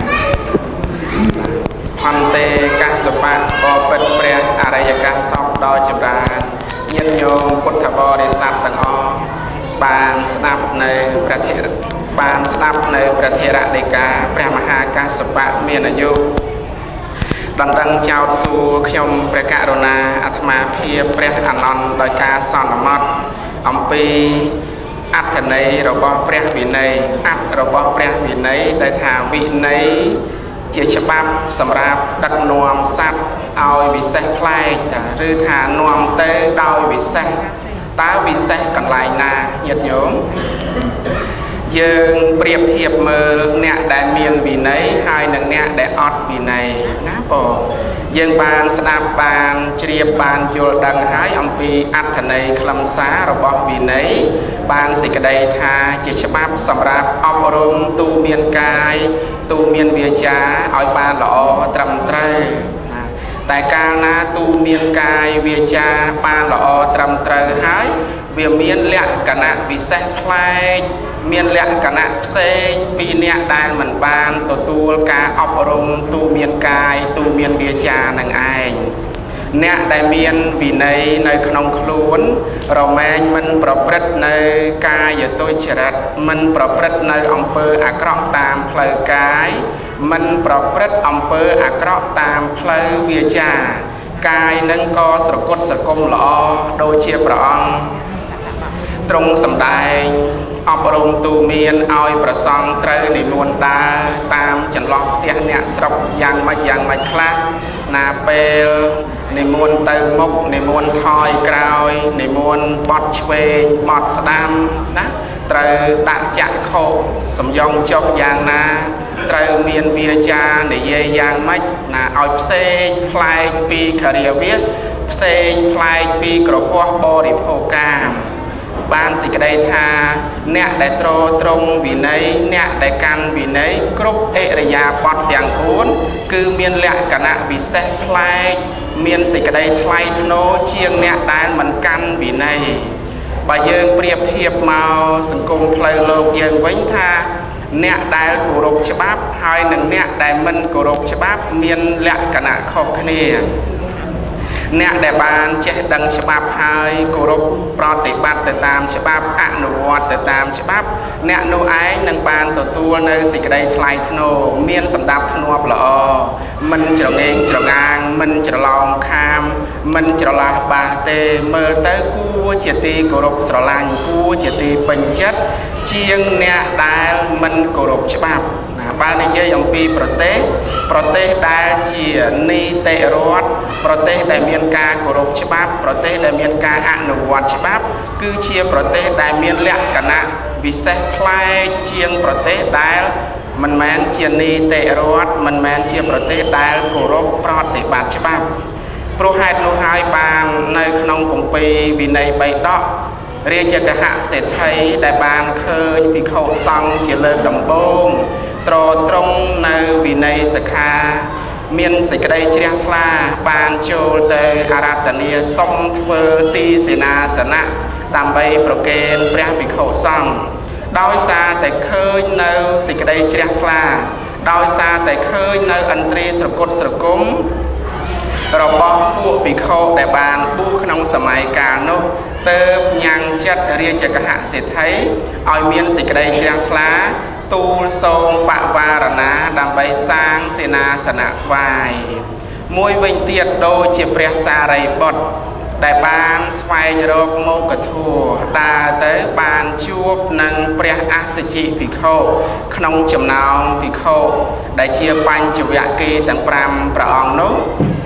អន្តេកាសបៈបពិតព្រះអរិយកាសពដ៏ចម្រើនញាតិញោមពុទ្ធបរិស័ទទាំងអស់បានស្ដាប់នៅព្រះធិរបានស្ដាប់នៅព្រះធិរដីកាព្រះមហាកាសបៈមានអាយុដណ្ដឹងចោតសួរខ្ញុំព្រះករុណាអាត្មាភាពព្រះអានន្ទដោយការសន្មត់អំពីអត្ថន័យរបស់ព្រះវិន័យអត្ថរបស់ព្រះវិន័យដែលថាវិន័យជាច្បាប់សម្រាប់ដឹកនាំសត្វឲ្យវិសេសប្លែកឬថានាំទៅដោយវិសេសតើវិសេសកន្លែងណាញាតិញោមយើងប្រៀបធៀបមើលអ្នកដែលមានវិន័យហើយនឹងអ្នកដែលអត់វិន័យណាបងយើងបានស្ដាប់បានជ្រាបបានយល់ដឹងហើយអំពីអត្ថន័យខ្លឹមសាររបស់វិន័យបានសេចក្តីថាជាច្បាប់សម្រាប់អប់រំទូមានកាយទូមានវាចាឲ្យបានល្អត្រឹមត្រូវណាតែកាលណាទូមានកាយវាចាបានល្អត្រឹមត្រូវហើយវាមានលក្ខណៈពិសេសប្លែកមានលក្ខណៈផ្សេងពីអ្នកដែលមិនបានទទួលការអប់រំទូមានកាយទូមានវាចានឹងឯងអ្នកដែលមានវិន័យនៅក្នុងខ្លួនរមែងមិនប្រព្រឹត្តនៅកាយទុច្ចរិតមិនប្រព្រឹត្តនៅអំពើអាក្រក់តាមផ្លូវកាយមិនប្រព្រឹត្តអំពើអាក្រក់តាមផ្លូវវាចាកាយនឹងក៏ស្រគត់ស្រគំល្អដូចជាព្រះអង្គទ្រង់សម្ដែងអប់រំទូមានឲ្យប្រសង់ត្រូវនិមន្តដើរតាមចន្លោះផ្ទះអ្នកស្រុកយ៉ាងម៉េចយ៉ាងម៉េចខ្លះណាពេលនិមន្តទៅមុខនិមន្តថយក្រោយនិមន្តបត់ឆ្វេងបត់ស្ដាំណាត្រូវដាក់ចក្ខុសំយងចុះយ៉ាងណាត្រូវមានវាចានិយាយយ៉ាងម៉េចណាឲ្យផ្សេងប្លែកពីគរិយាវាសផ្សេងប្លែកពីក្រហមបរិភោគកាមបានសេចក្តីថាអ្នកដែលត្រត្រង់វិន័យអ្នកដែលកាន់វិន័យគ្រប់អិរិយាបថទាំងបួនគឺមានលក្ខណៈពិសេសប្លែកមានសេចក្តីថ្លៃថ្នូរជាងអ្នកដែលមិនកាន់វិន័យបើយើងប្រៀបធៀបមកសង្គមផ្លូវលោកយើងវិញថាអ្នកដែលគោរពច្បាប់ហើយនិងអ្នកដែលមិនគោរពច្បាប់មានលក្ខណៈខុសគ្នាអ្នកដែលបានចេះដឹងច្បាប់ហើយគោរពប្រតិបត្តិទៅតាមច្បាប់អនុវត្តទៅតាមច្បាប់អ្នកនោះឯងនឹងបានទទួលនៅសេចក្តីថ្លៃថ្នូរមានសណ្ដាប់ធ្នាប់ល្អមិនច្រងេងច្រងាងមិនច្រឡំខាមមិនច្រឡះបាសទេមើលទៅគួរជាទីគោរពស្រឡាញ់គួរជាទីពេញចិត្តជាងអ្នកដែលមិនគោរពច្បាប់បើនិយាយអំពីប្រទេសប្រទេសដែលជានីតិរដ្ឋប្រទេសដែលមានការគោរពច្បាប់ប្រទេសដែលមានការអនុវត្តច្បាប់គឺជាប្រទេសដែលមានលក្ខណៈពិសេសប្លែកជាងប្រទេសដែលមិនមែនជានីតិរដ្ឋមិនមែនជាប្រទេសដែលគោរពប្រតិបត្តិច្បាប់ព្រោះហេតុនោះហើយបាននៅក្នុងគម្ពីរវិន័យបៃដករាជកហសេដ្ឋីដែលបានឃើញភិក្ខុសង្ឃជាលើកដំបូងត្រត្រង់នៅវិន័យសិក្ខាមានសេចក្តីជ្រះថ្លាបានចូលទៅអារាធនាសុំធ្វើទីសេនាសនៈដើម្បីប្រគេនព្រះភិក្ខុសង្ឃដោយសារតែឃើញនៅសេចក្តីជ្រះថ្លាដោយសារតែឃើញនៅឥន្ទ្រីស្រគត់ស្រគំរបស់ពួកភិក្ខុដែលបានបួសក្នុងសម័យកាលនោះទើបញ៉ាំងចិត្តរាជកហសេដ្ឋីឲ្យមានសេចក្តីជ្រះថ្លាទូលសូមបវារណាដើម្បីសាងសេនាសនៈថ្វាយមួយវិញទៀតដូចជាព្រះសារីបុត្រដែលបានស្វែងរកមោគធម៌ដើរទៅបានជួបនឹងព្រះអស្សជិភិក្ខុក្នុងចំណោមភិក្ខុដែលជាបញ្ចវគិទាំងប្រាំព្រះអង្គនោះ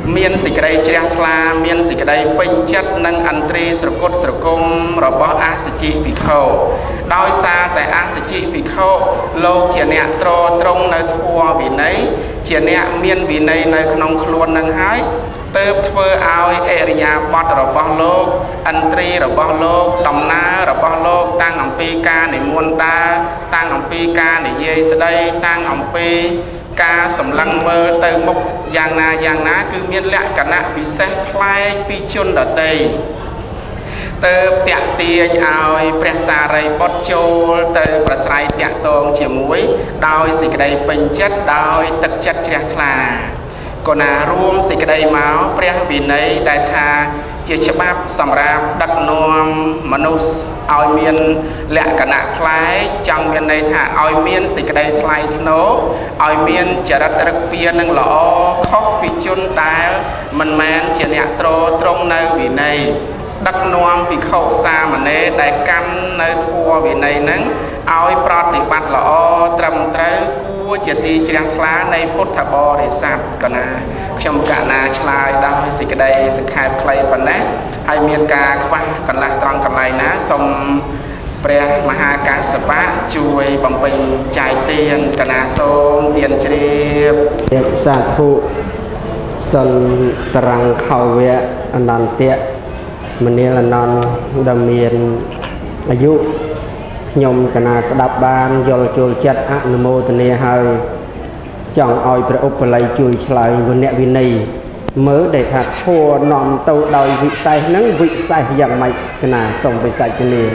មានសេចក្តីជ្រះថ្លាមានសេចក្តីពេញចិត្តនឹងអន្ត្រីស្រគត់ស្រគំរបស់អសជិភិក្ខុដោយសារតែអសជិភិក្ខុលោកជាអ្នកត្រត្រង់នៅធម៌វិន័យជាអ្នកមានវិន័យនៅក្នុងខ្លួននឹងហើយទើបធ្វើឲ្យអរិយាបថរបស់លោកអន្ត្រីរបស់លោកដំណើររបស់លោកតាំងអំពីការនិមន្តដើរតាំងអំពីការនិយាយស្ដីតាំងអំពីការសម្លឹងមើលទៅមុខយ៉ាងណាយ៉ាងណាគឺមានលក្ខណៈពិសេសប្លែកពីជនដទៃទើបតាក់ទាញឲ្យព្រះសារីបុត្រចូលទៅប្រស្រ័យតាក់ទងជាមួយដោយសេចក្តីពេញចិត្តដោយទឹកចិត្តជ្រះថ្លាក៏ណារួមសេចក្តីមកព្រះវិន័យដែលថាជាច្បាប់សម្រាប់ដឹកនាំមនុស្សឲ្យមានលក្ខណៈប្លែកចង់មានន័យថាឲ្យមានសេចក្តីថ្លៃថ្នូរឲ្យមានចរិតឫកពានិងល្អខុសពីជនដែលមិនមែនជាអ្នកត្រត្រង់នៅវិន័យដឹកនាំភិក្ខុសាមណេរដែលកាន់នៅធម៌វិន័យហ្នឹងឲ្យប្រតិបត្តិល្អត្រឹមត្រូវគួរជាទីជ្រះថ្លានៃពុទ្ធបរិស័ទកណាខ្ញុំកណាឆ្លើយដោយសេចក្តីសង្ខេបខ្លីប៉ុណ្ណេះហើយមានការខ្វះកន្លះត្រង់កន្លែងណាសូមព្រះមហាកាសបៈជួយបំពេញចែកទានកណាសូមទានជ្រាបសាធុសន្តរង្ខវៈអនន្តៈមនាលអនន្តដែលមានអាយុខ្ញុំកណាស្ដាប់បានយល់ចូលចិត្តអនុមោទនាហើយចង់ឲ្យព្រះឧបល័យជួយឆ្លើយវអ្នកវិន័យមើលដែលថាធัวនាំទៅដោយវិស័យហ្នឹងវិស័យយ៉ាងម៉េចកណាសូមបិសាចនា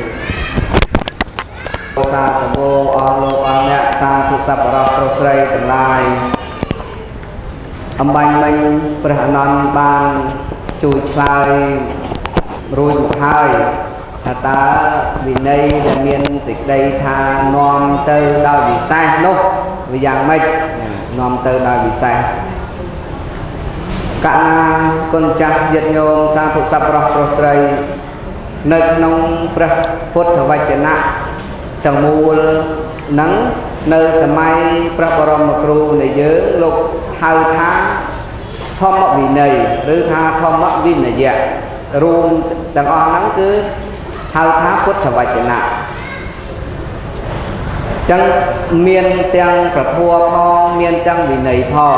សាធុអរលោកអរអ្នកសាធុសប្បុរសប្រុសស្រីទាំងឡាយអំបញ្ញមិញព្រះអនន្តបានជួយឆ្លើយរួចមកហើយថាតើវិន័យដែលមានសេចក្តីថានាំទៅដោយវិសេសនោះវាយ៉ាងម៉េចនាំទៅដោយវិសេសកាលណាគុណចាស់ញាតិញោមសាធុសប្បុរសប្រុសស្រីនៅក្នុងព្រះពុទ្ធវចនៈទាំងមូលហ្នឹងនៅសម័យព្រះបរមគ្រូនៃយើងលោកហៅថាធម្មវិន័យឬថាធម្មវិនយៈរួមទាំងអស់ហ្នឹងគឺហៅថាពុទ្ធវចនៈចឹងមានទាំងប្រធัวផងមានទាំងវិន័យផង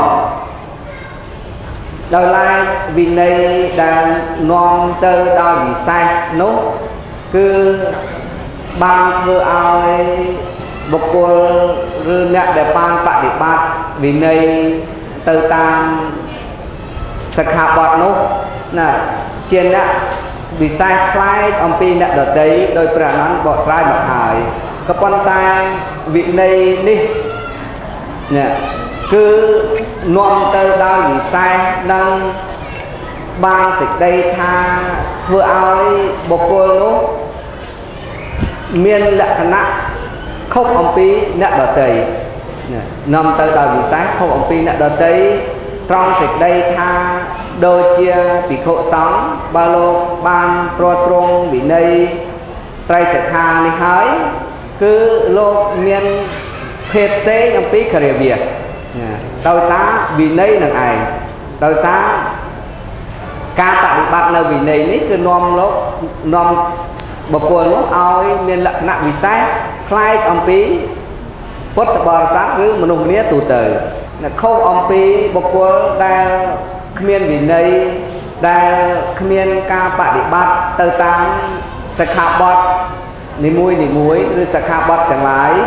ដោយឡែកវិន័យដែលនាំទៅដោយវិសេសនោះគឺបានធ្វើឲ្យបុគ្គលឬអ្នកដែលបានបដិបត្តិវិន័យទៅតាមសិក្ខាបទនោះណាជាអ្នកវិសេសផ្លែកអំពីអ្នកដតីដោយព្រះអនន្តបកស្រាយមកហើយក៏ប៉ុន្តែវិន័យនេះណាគឺនាំទៅដោយវិសេសនិងបានសេចក្តីថាធ្វើឲ្យបុគ្គលនោះមានលក្ខណៈខុសអំពីអ្នកដតីនាំទៅដោយវិសេសខុសអំពីអ្នកដតីត្រង់សេចក្តីថាដូចជាភិក្ខុសង្ឃបើលោកបានត្រួតត្រងវិន័យត្រៃសិក្ខានេះហើយគឺលោកមានភាពផ្សេងអំពីគរិយាដោយសារវិន័យនឹងឯងដោយសារការបដិបត្តិនៅវិន័យនេះគឺនាំលោកនាំបុគ្គលនោះឲ្យមានលក្ខណៈវិសេសប្លែកអំពីពុទ្ធបរិស័ទឬមនុស្សម្នាទូទៅខុសអំពីបុគ្គលដែលគ្មានវិន័យដែលគ្មានការបដិបត្តិទៅតាមសិក្ខាបទនីមួយនីមួយឬសិក្ខាបទទាំងឡាយ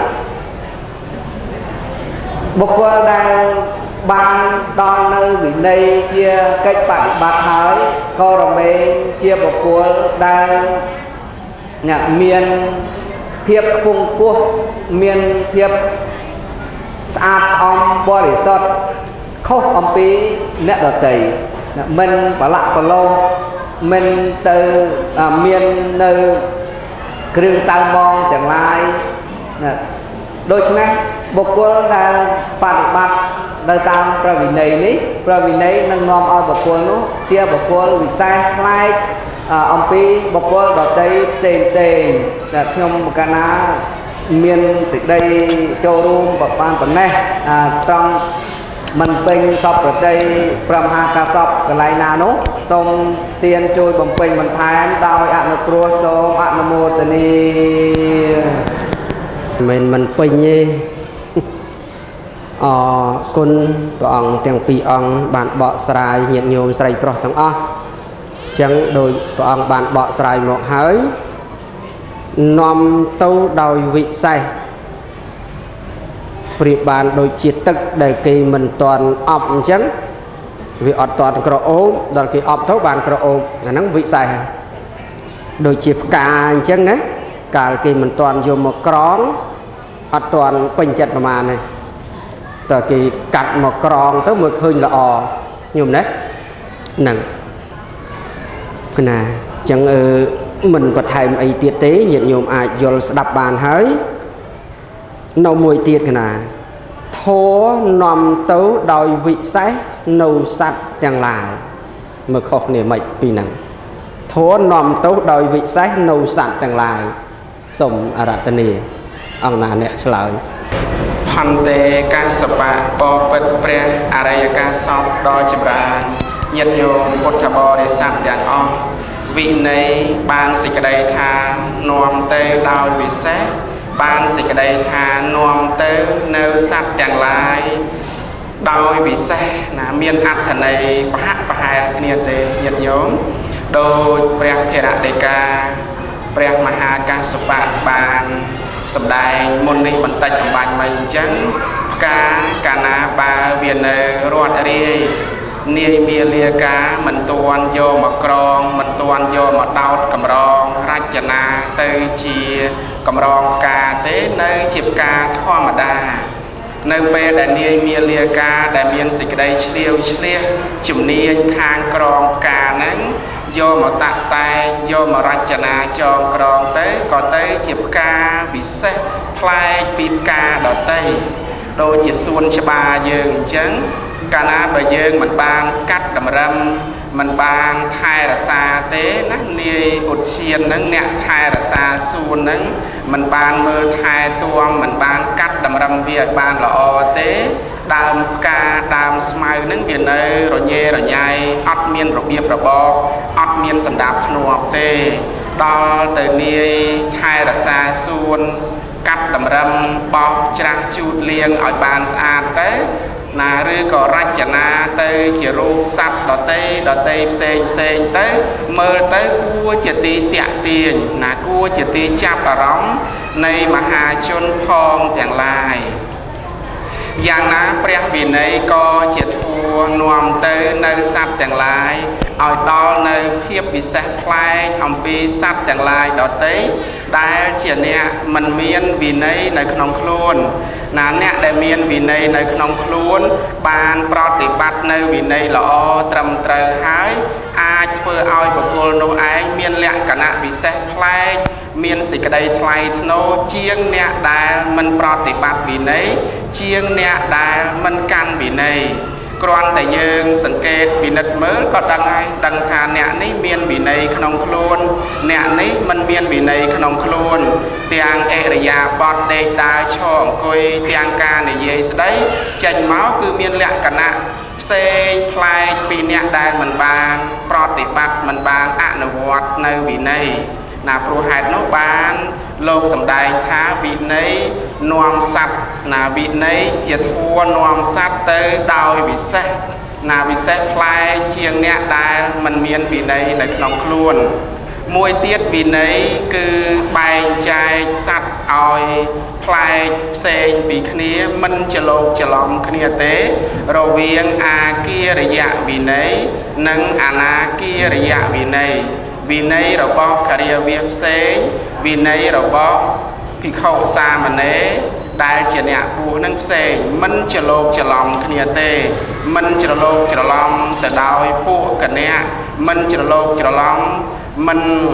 បុគ្គលដែលបានដល់នៅវិន័យជាកិច្ចបដិបត្តិហើយក៏រមែងជាបុគ្គលដែលអ្នកមានភាពខ្ពង់ខ្ពស់មានភាពស្អាតស្អំបរិសុទ្ធខុសអំពីអ្នកដទៃមិនប្រឡាក់ប្រឡូសមិនទៅមាននៅគ្រឿងសៅមងទាំងឡាយដូច្នេះបុគ្គលដែលបដិបត្តិនៅតាមព្រះវិន័យនេះព្រះវិន័យនឹងនាំឲ្យបុគ្គលនោះជាបុគ្គលវិសេសប្លែកអំពីបុគ្គលដទៃផ្សេងផ្សេងតែខ្ញុំកាលណាមានសេចក្តីចូលរួមបានប៉ុណ្ណេះត្រង់ mình pin sập ở đây from ha ca sập cái này nào nó xong tiền chui bằng pin mình thay đau ăn được pro so ăn mua từ đi mình mình pin như ờ con bọn tiếng pi ông bạn bọ sài nhiệt nhôm sài pro thằng o chẳng đôi bọn bạn bọ sài một hới nòm tâu đòi vị say vì bạn đôi chia tức để kỳ mình toàn ọc chẳng vì ọt toàn cỏ ốm đòi kỳ ọc thấu bàn cỏ ốm là nắng vị say đôi chia cả chẳng đấy cả kỳ mình toàn dùng một cón ọt toàn bình chật mà này tờ kỳ cắt một cron tới mực hơi là ò nhôm đấy nặng cái nào chẳng ừ, mình có thay ấy tiết tế nhiệt nhôm ai vô đập bàn hới nấu mùi tiết cái nào thố nòm tấu đòi vị sách nấu sạch chẳng lại mà khó nề mệnh vì nặng thố nòm tấu đòi vị sách nấu sạch chẳng lại sống ở rạ tân ông nào nè trả lời Hàn tê ca sập bạ bò bật pre araya ca sọp đo chìm ra nhiệt nhôm bột thà bò để sạch dạng o vị này ban xịt đây tha nòm tê đào vị xét ban xịt đây tha nòm tê nêu sạch dạng lại đào vị xét là miền ắt thần này có hát và hai nhiệt tê nhiệt nhôm đôi pre thề đạ đề ca pre maha ca sập bạ ban sầm đài môn này bận tay cầm bành mình chẳng cá cá na ba viên ruột đi nia bia lia cá mình tuôn vô mà còng mình tuôn vô mà đau cầm rong rách chả na tới chia cầm rong cá tế nơi chịp cá thoa mà đa nơi về đại nia bia lia cá đại miền xịt đây chiêu chiêu chùm nia thang còng cá nắng vô mà tạ tay vô mà rạch chả na cho còng tới có tới chịp cá bị xét play bị cá đỏ tây đôi chỉ xuân cho ba dương chấn cả na bà dương mình ban cắt đầm râm mình ban thay là xa tế nắc nia ụt xiên nắng nẹt thay là xa xuân nắng mình ban mơ thay tuông mình ban cắt đầm râm việc ban là o tế đàm ca đàm smile nắng biển nơi rồi nhẹ rồi nhai ắt miên rồi biệp rồi bò ắt miên sầm đạp nuột tê đo từ nia thay là xa xuân cắt đầm râm bọc chặt chuột liền ở bàn xa tế là rư có rách chả na tới chỉ ru sạch đỏ tây đỏ tây xên xên tới mơ tới cua chỉ tí tẹt tiền là cua chỉ tí chạp ở rõng này mà hà chôn phongទាំងlại dạng ná pre vì này có chỉ thua nuông tới nơi sạchទាំងlại ở đó nơi khiếp bị sát play ông bị sátទាំងlại đỏ tây đại chỉ nè mình miên vì này nơi không luôn là nè đại miên vì này nơi không luôn bàn proti bắt nơi vì này lọ trầm trời hái ai phơi ao bậc cô nô ai miên lẹ cả nạ bị sát play miên xịt cái đây play nô chiêng nè đại mình proti bắt vì này chiêng nè đại mình can vì này còn tại dương sẵn kê vì nật mới có đăng ai đăng thà nẹ ní miên vì này không luôn nẹ ní mình miên vì này không luôn tiếng area bọt đề ta cho coi tiếng ca này dễ đấy chành máu cứ miên lẹ cả nạ xe play vì nẹ đài mình bàn proti bắt mình bàn ạ nụ vọt nơi vì này là pro hạt nó bán lô sầm đài thá vị này nuông sạch là vị này chỉ thua nuông sạch tới đau bị xét là bị xét play chiêng nẹt đài mình miên vị này để nóng luôn môi tiết vị này cứ bài trai sạch oi play xe bị khía mình chờ lô chờ lòng khía tế rồi viên a kia để dạ vị này nâng à na kia để dạ vị này vì này rồi bó khả địa việc xế vì này rồi bó thì khẩu xa mà nế đại chỉ nẹ phù nâng xế mình chờ lô chờ lòng khả tê mình chờ lô chờ lòng từ đôi phụ cả nẹ mình chờ lô chờ lòng mình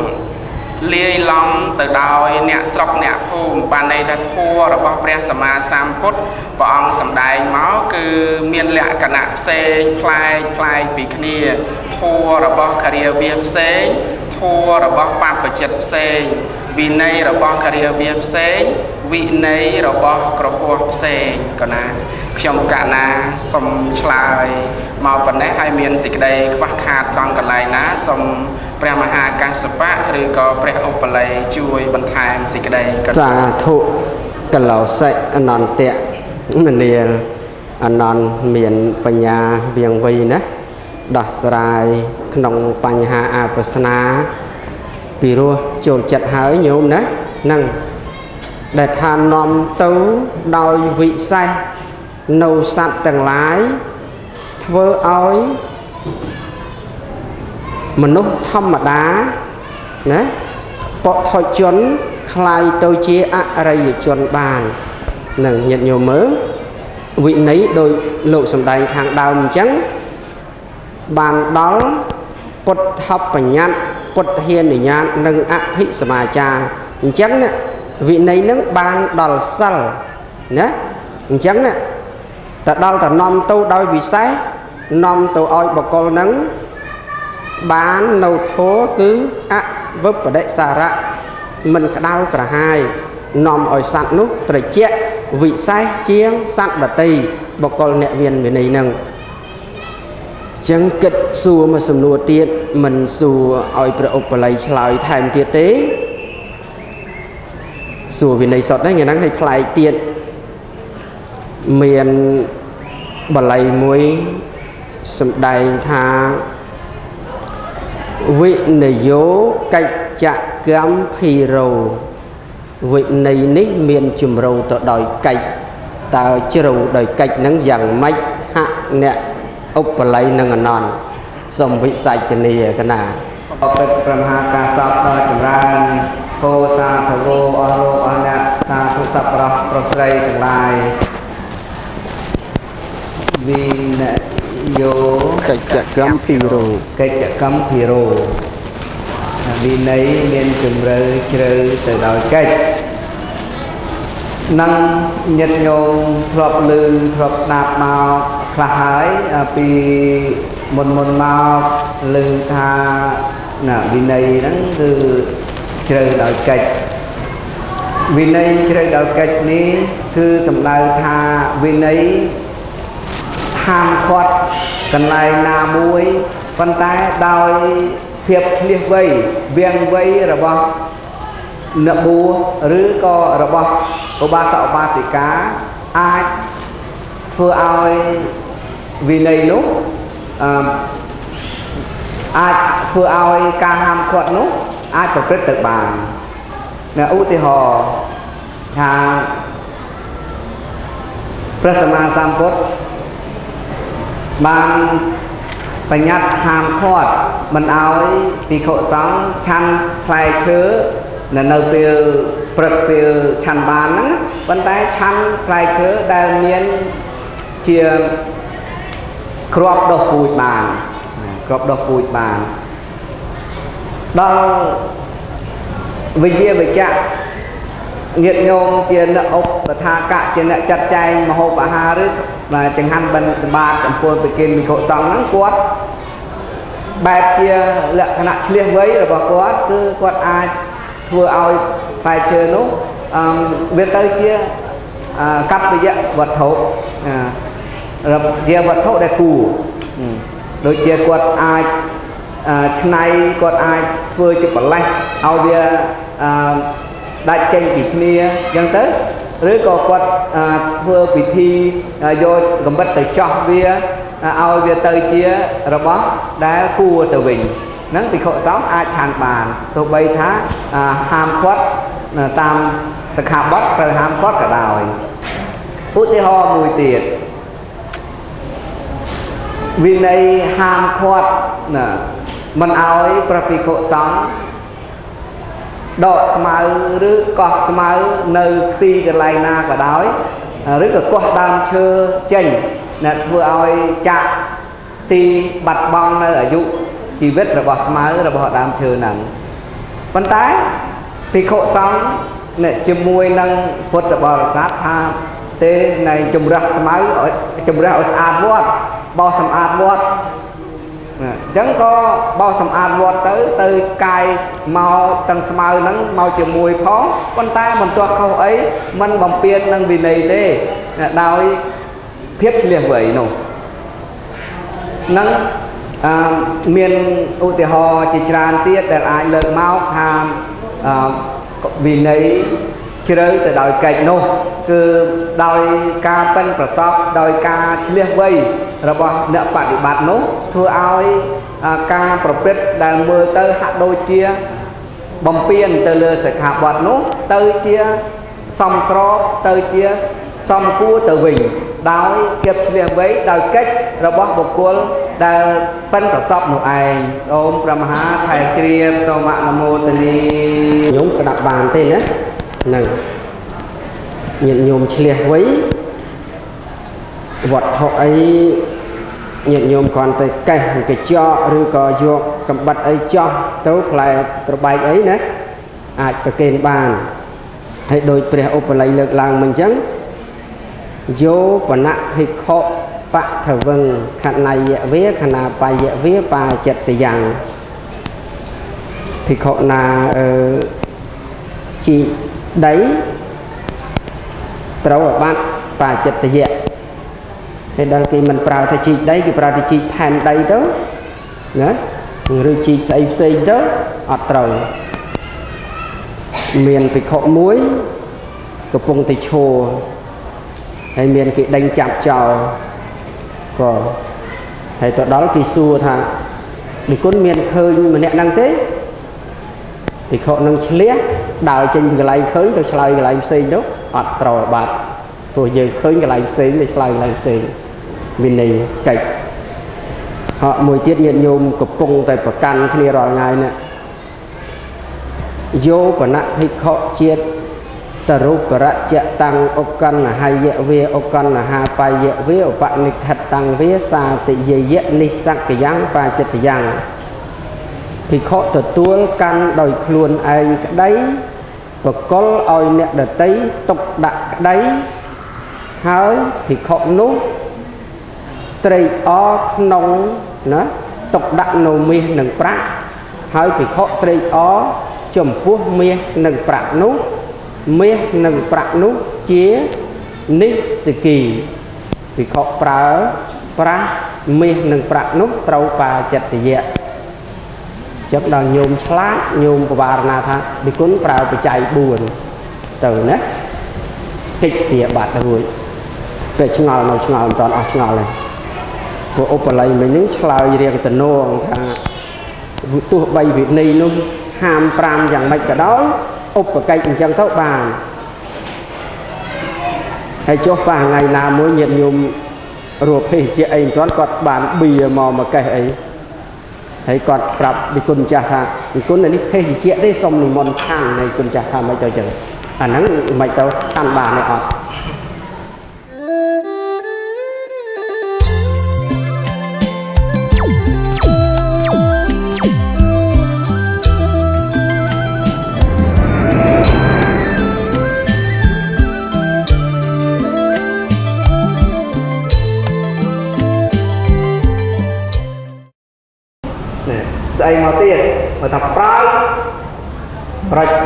liê lòng từ đôi nẹ sọc nẹ phù bàn này ta thua rồi bó pre sama sam phút và ông sầm đài máu cứ miên lẹ cả nạ xế play play vì khả thua rồi bó khả địa việc xế thua rồi bó pháp và chất xe vì này rồi bó khả địa việc xe vị này rồi bó cổ phô xe còn à ខ្ញុំកណាសូមឆ្លើយមកប៉ុណ្ណេះហើយមានសេចក្តីខ្វះខាតត្រង់កន្លែងណាសូមព្រះមហាកាសបៈឬក៏ព្រះឧបល័យជួយបន្ថែមសេចក្តីសាធុកលោសិអនន្តៈមនាលអនន្តមានបញ្ញាវៀងវៃណាដោះស្រាយក្នុងបញ្ហាអប្រស្នាពីរោះចូលចិត្តហើយញោមណានឹងដែលថានាំទៅដោយវិសេសនៅសត្វទាំងឡាយធ្វើឲ្យមនុស្សធម្មតាណាបុថុជនคล้ายទៅជាអរិយជនបាននឹងញាតិញោមមើលវិន័យដោយលោកសំដែងខាងដើមអញ្ចឹងបានដល់ពុទ្ធបញ្ញត្តិពុទ្ធហានញ្ញាណនិងអភិសមាចារអញ្ចឹងណាវិន័យនឹងបានដល់សិលណាអញ្ចឹងណាតែដល់តែនាំទៅដោយវិសេសនាំទៅឲ្យបកុលនឹងបាននៅធម៌គឺអវិបដិសារៈមិនក្តៅក្រហាយនាំឲ្យសត្វនោះត្រជាក់វិសេសជាងសត្វដតីបកុលអ្នកមានវិន័យនឹងចឹងគិតសួរមកសំណួរទៀតមិនសួរឲ្យព្រះឧបល័យឆ្លើយថែមទៀតទេសួរវិន័យសុទ្ធហ្នឹងហ្នឹងឲ្យផ្លែកទៀតមានបល័យមួយសំដែងថាវិនយោកិច្ចកម្មភិរោវិន័យនេះមានជំរៅទៅដោយកិច្ចតើជ្រៅដោយកិច្ចហ្នឹងយ៉ាងម៉េចហៈអ្នកឧបល័យនឹងអនន្តសំវិសាចនីកណាអបិទ្ធព្រះមហាកាសបដល់ចម្រើនហោសាធវោអរោអនៈសាធុសប្បុរសប្រុសស្រីទាំងឡាយវិនយោកិច្ចកម្មភិរោកិច្ចកម្មភិរោវិន័យមានជំរឿជ្រៅទៅដោយកិច្ចនឹងញាតិញោមធ្លាប់ឮធ្លាប់ស្ដាប់មកខ្លះហើយពីមុនមុនមកឮថាណាវិន័យហ្នឹងគឺជ្រៅដោយកិច្ចវិន័យជ្រៅដោយកិច្ចនេះគឺសំដៅថាវិន័យហាមឃាត់កន្លែងណាមួយប៉ុន្តែដោយភាពឆ្លៀសវៃវាងវៃរបស់អ្នកបួសឬក៏របស់ឧបាសកឧបាសិកាអាចធ្វើឲ្យវិន័យនោះអាចធ្វើឲ្យការហាមឃាត់នោះអាចប្រព្រឹត្តទៅបានឧទាហរណ៍ថាព្រះសម្មាសម្ពុទ្ធបានបញ្ញត្តិហាមឃាត់មិនឲ្យភិក្ខុសង្ឃឆាន់ផ្លែឈើនៅនៅពេលព្រឹកពេលឆាន់បានហ្នឹងប៉ុន្តែឆាន់ផ្លែឈើដែលមានជាគ្រាប់ដុះពូជបានគ្រាប់ដុះពូជបានដល់វិជាវិជ្ជៈញាតិញោមជាអ្នកឧបថាកៈជាអ្នកចាត់ចែងមហូបអាហារឬចង្ហាន់បិណ្ឌបាតចំពោះប្រគិនភិក្ខុសង្ឃហ្នឹងគាត់បែបជាលក្ខណៈឆ្លៀសវៃរបស់គាត់គឺគាត់អាចធ្វើឲ្យផ្លែឈើនោះវាទៅជាកប្បយៈវត្ថុជាវត្ថុដែលគួរដូចជាគាត់អាចឆ្នៃគាត់អាចធ្វើជាប្រលេះឲ្យវាដាច់ចេញពីគ្នាអញ្ចឹងទៅឬក៏គាត់ធ្វើពិធីយកកំបិតទៅចោះវាឲ្យវាទៅជារបស់ដែលគួរទៅវិញហ្នឹងភិក្ខុសង្ឃអាចឆាន់បានទោះបីថាហាមឃាត់តាមសិក្ខាបទត្រូវហាមឃាត់ក៏ដោយឧទាហរណ៍មួយទៀតវិន័យហាមឃាត់ណាមិនឲ្យព្រះភិក្ខុសង្ឃដកស្មៅឬកោះស្មៅនៅទីកន្លែងណាក៏ដោយឬក៏កោះដើមឈើចេញណាធ្វើឲ្យចាក់ទីបាត់បង់នៅអាយុជីវិតរបស់ស្មៅរបស់ដើមឈើហ្នឹងប៉ុន្តែភិក្ខុសង្ឃនេះជាមួយនឹងពុទ្ធបរិស័ទថាទេនៃជំរះស្មៅជំរះឲ្យស្អាតវត្តបោសសម្អាតវត្តអញ្ចឹងក៏បោសសម្អាតវត្តទៅទៅកាយមកទាំងស្មៅហ្នឹងមកជាមួយផងប៉ុន្តែមិនទាស់ខុសអីមិនបំពាននឹងវិន័យទេដោយភាពឆ្លៀសវៃនោះនឹងមានឧទាហរណ៍ជាច្រើនទៀតដែលអាចលើកមកថាវិន័យជ្រៅទៅដោយកិច្ចនោះគឺដោយការប៉ិនប្រសពដោយការឆ្លៀសវៃរបស់អ្នកបដិបត្តិនោះធ្វើឲ្យការប្រព្រឹត្តដែលមើលទៅហាក់ដូចជាបំពេញទៅលើសិក្ខាបទនោះទៅជាសមស្របទៅជាសមគួរទៅវិញដោយភាពឆ្លៀសវៃដោយកិច្ចរបស់បុគ្គលដែលប៉ិនប្រសពនោះឯងសូមព្រះមហាថៃគ្រាសូមអនុមោទនីញោមស្ដាប់បានទេណាហ្នឹងញាតិញោមឆ្លៀសវៃវត្ថុអីញាតិញោមគ្រាន់តែកេះកញ្ចក់ឬក៏យកកំបិតអីចោះទៅផ្លែត្របែកអីណាអាចប្រគេនបានហើយដោយព្រះឧបល័យលើកឡើងមកអញ្ចឹងយោបនៈភិក្ខុបថវឹងខណយវេខណាបាយវេបាចិត្តយ៉ាងភិក្ខុណាអឺជីដីត្រូវអាបត្តិបាចិត្តយៈហើយដល់គេមិនប្រើថាជីកដីគេប្រើថាជីកផែនដីទៅណាឬជីកស្អីផ្សេងទៅអត់ត្រូវមានភិក្ខុមួយកំពុងតែឈរហើយមានគេដេញចាប់ចោលក៏ហើយទៅដល់គេសួរថានិគុណមានឃើញម្នាក់ហ្នឹងទេភិក្ខុនឹងឆ្លៀសដើរចេញពីកន្លែងឃើញទៅឆ្លើយកន្លែងផ្សេងទៅអត់ត្រូវអាបត្តិព្រោះយើងឃើញកន្លែងផ្សេងទៅឆ្លើយកន្លែងផ្សេងវិន័យកិច្ចហកមួយទៀតញាតិញោមកំពុងតែប្រកាន់គ្នារាល់ថ្ងៃនេះយោបនៈភិក្ខុជាតិតរូបរៈចតាំងឧកណ្ណហយវេឧកណ្ណហាបាយវេឧបនិខតតាំងវេសាតិយយៈនិសក្កយ៉ាងបាចិត្តយ៉ាងភិក្ខុទទួលកាន់ដោយខ្លួនឯងក្តីបកលឲ្យអ្នកដតីទុកដាក់ក្តីហើយភិក្ខុនោះត្រេកអរក្នុងណាទុកដាក់នៅមាសនិងប្រាក់ហើយភិក្ខុត្រេកអរចំពោះមាសនិងប្រាក់នោះមាសនិងប្រាក់នោះជានិស្សគីភិក្ខុប្រើប្រាស់មាសនិងប្រាក់នោះត្រូវបាចិត្តយៈចឹងដល់ញោមឆ្លាតញោមពិបារណាថានិគុណប្រើបច្ច័យបួនទៅណាកិច្ចជាបាត់រួចពេលឆ្ងល់នៅឆ្ងល់មិនតាន់អស់ឆ្ងល់ទេព្រោះឧបល័យមិញហ្នឹងឆ្លើយរៀងតំណងថាទោះបីវិន័យនោះហាមប្រាំយ៉ាងម៉េចក៏ដោយឧបកិច្ចអញ្ចឹងទៅបានហើយចុះប៉ះថ្ងៃណាមួយញាតិញោមរੂភេសជ្ជៈអីមិនទាន់គាត់បានបៀមកមកកេះអីហើយគាត់ប្រាប់និគុណចាស់ថានិគុណនេះភេសជ្ជៈទេសុំនិមន្តឆាន់នៃគុណចាស់ថាមិនទៅចឹងអាហ្នឹងមិនទៅឆាន់បានទេអត់ស្អីមកទៀតមកថាប្រើប្រច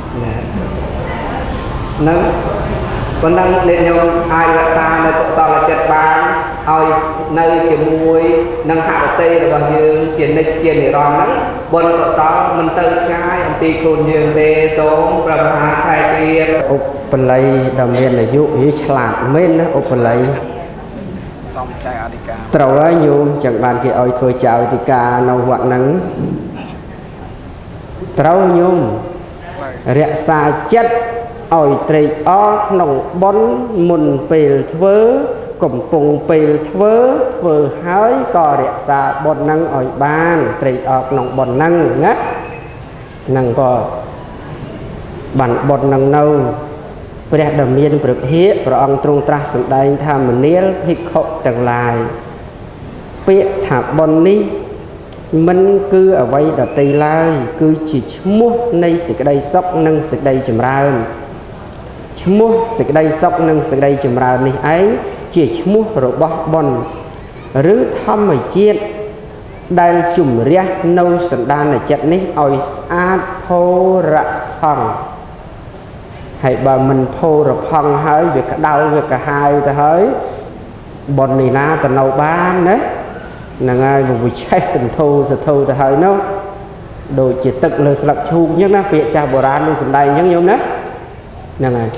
នឹងប៉ុណ្ណឹងអ្នកញោមអាចរក្សានៅកុសលចិត្តបានឲ្យនៅជាមួយនឹងហឫទ័យរបស់យើងជានិច្ចជានិរន្តរ៍ហ្នឹងបុណ្យកុសលមិនទៅឆ្ងាយអំពីខ្លួនយើងទេសូមព្រះមហាថៃគ្រាឧបល័យដ៏មានអាយុវាឆ្លាតមែនណាឧបល័យសំចៃអធិការត្រូវហើយញោមចឹងបានគេឲ្យធ្វើចៅអធិការនៅវត្តហ្នឹងត្រូវញោមរក្សាចិត្តឲ្យត្រេកអរក្នុងបុណ្យមុនពេលធ្វើកំពុងពេលធ្វើធ្វើហើយក៏រក្សាបុណ្យហ្នឹងឲ្យបានត្រេកអរក្នុងបុណ្យហ្នឹងណាហ្នឹងក៏បានបុណ្យហ្នឹងនៅព្រះដ៏មានព្រះភិក្ខព្រះអង្គទ្រង់ត្រាស់សម្ដែងថាមនាលភិក្ខុទាំងឡាយពាក្យថាបុណ្យនេះមិនគឺអ្វីដទៃឡើយគឺជាឈ្មោះនៃសេចក្តីសុខនិងសេចក្តីចម្រើនឈ្មោះសេចក្តីសុខនិងសេចក្តីចម្រើននេះឯងជាឈ្មោះរបស់បុណ្យឬធម្មជាតិដែលជំរះនៅសន្តានចិត្តនេះឲ្យស្អាតផូរផង់ហើយបើមិនផូរផង់ហើយវាក្តៅវាកាហាយទៅហើយ bọn này na tận nấu bán đấy là ngay một buổi cháy sừng thô sừng thô từ thời nó đồ chỉ tự lời sập chu nhất nó bịa cha bồ ra luôn sừng đầy nhớ nhôm đấy là ngay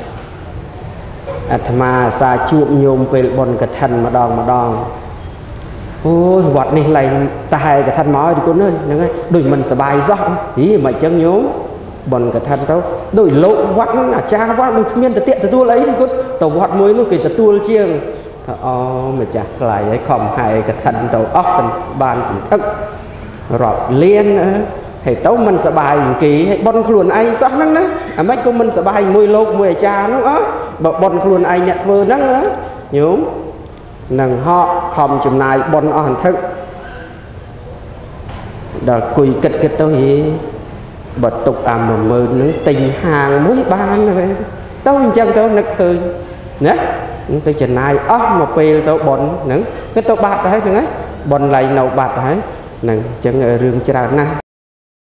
mà xa chuộng nhôm về bọn cái thân mà đòn mà đòn ôi vật này lại tai cái thân máu đi con ơi là ngay đôi mình sờ bài rõ ý mà chân nhôm bọn cái thân đâu đôi lộ vật nó là cha vật đôi miên từ tiện từ tua lấy đi con tàu vật mới nó kì từ tua chiêng ô mà chặt lại cái khom hai cái thân tàu óc thành bàn thành thức rọt liên hay tấu mình sẽ bài kỳ hay bon luôn anh sao nắng đó à mấy cô mình sẽ bài mùi lột mùi trà nó á bon luôn anh nhặt vơ nắng á nhúng nằng họ khom chùm này bon ở hình thức đó cùi kịch kịch đâu gì bật tục ảm mà mơ nướng tình hàng mối ban này tao chân tao nực hơi nè tôi chừng này ớt mà pê tao bon nướng cái tao bạt đấy nè bon này nấu bạt đấy nè chẳng rương trà na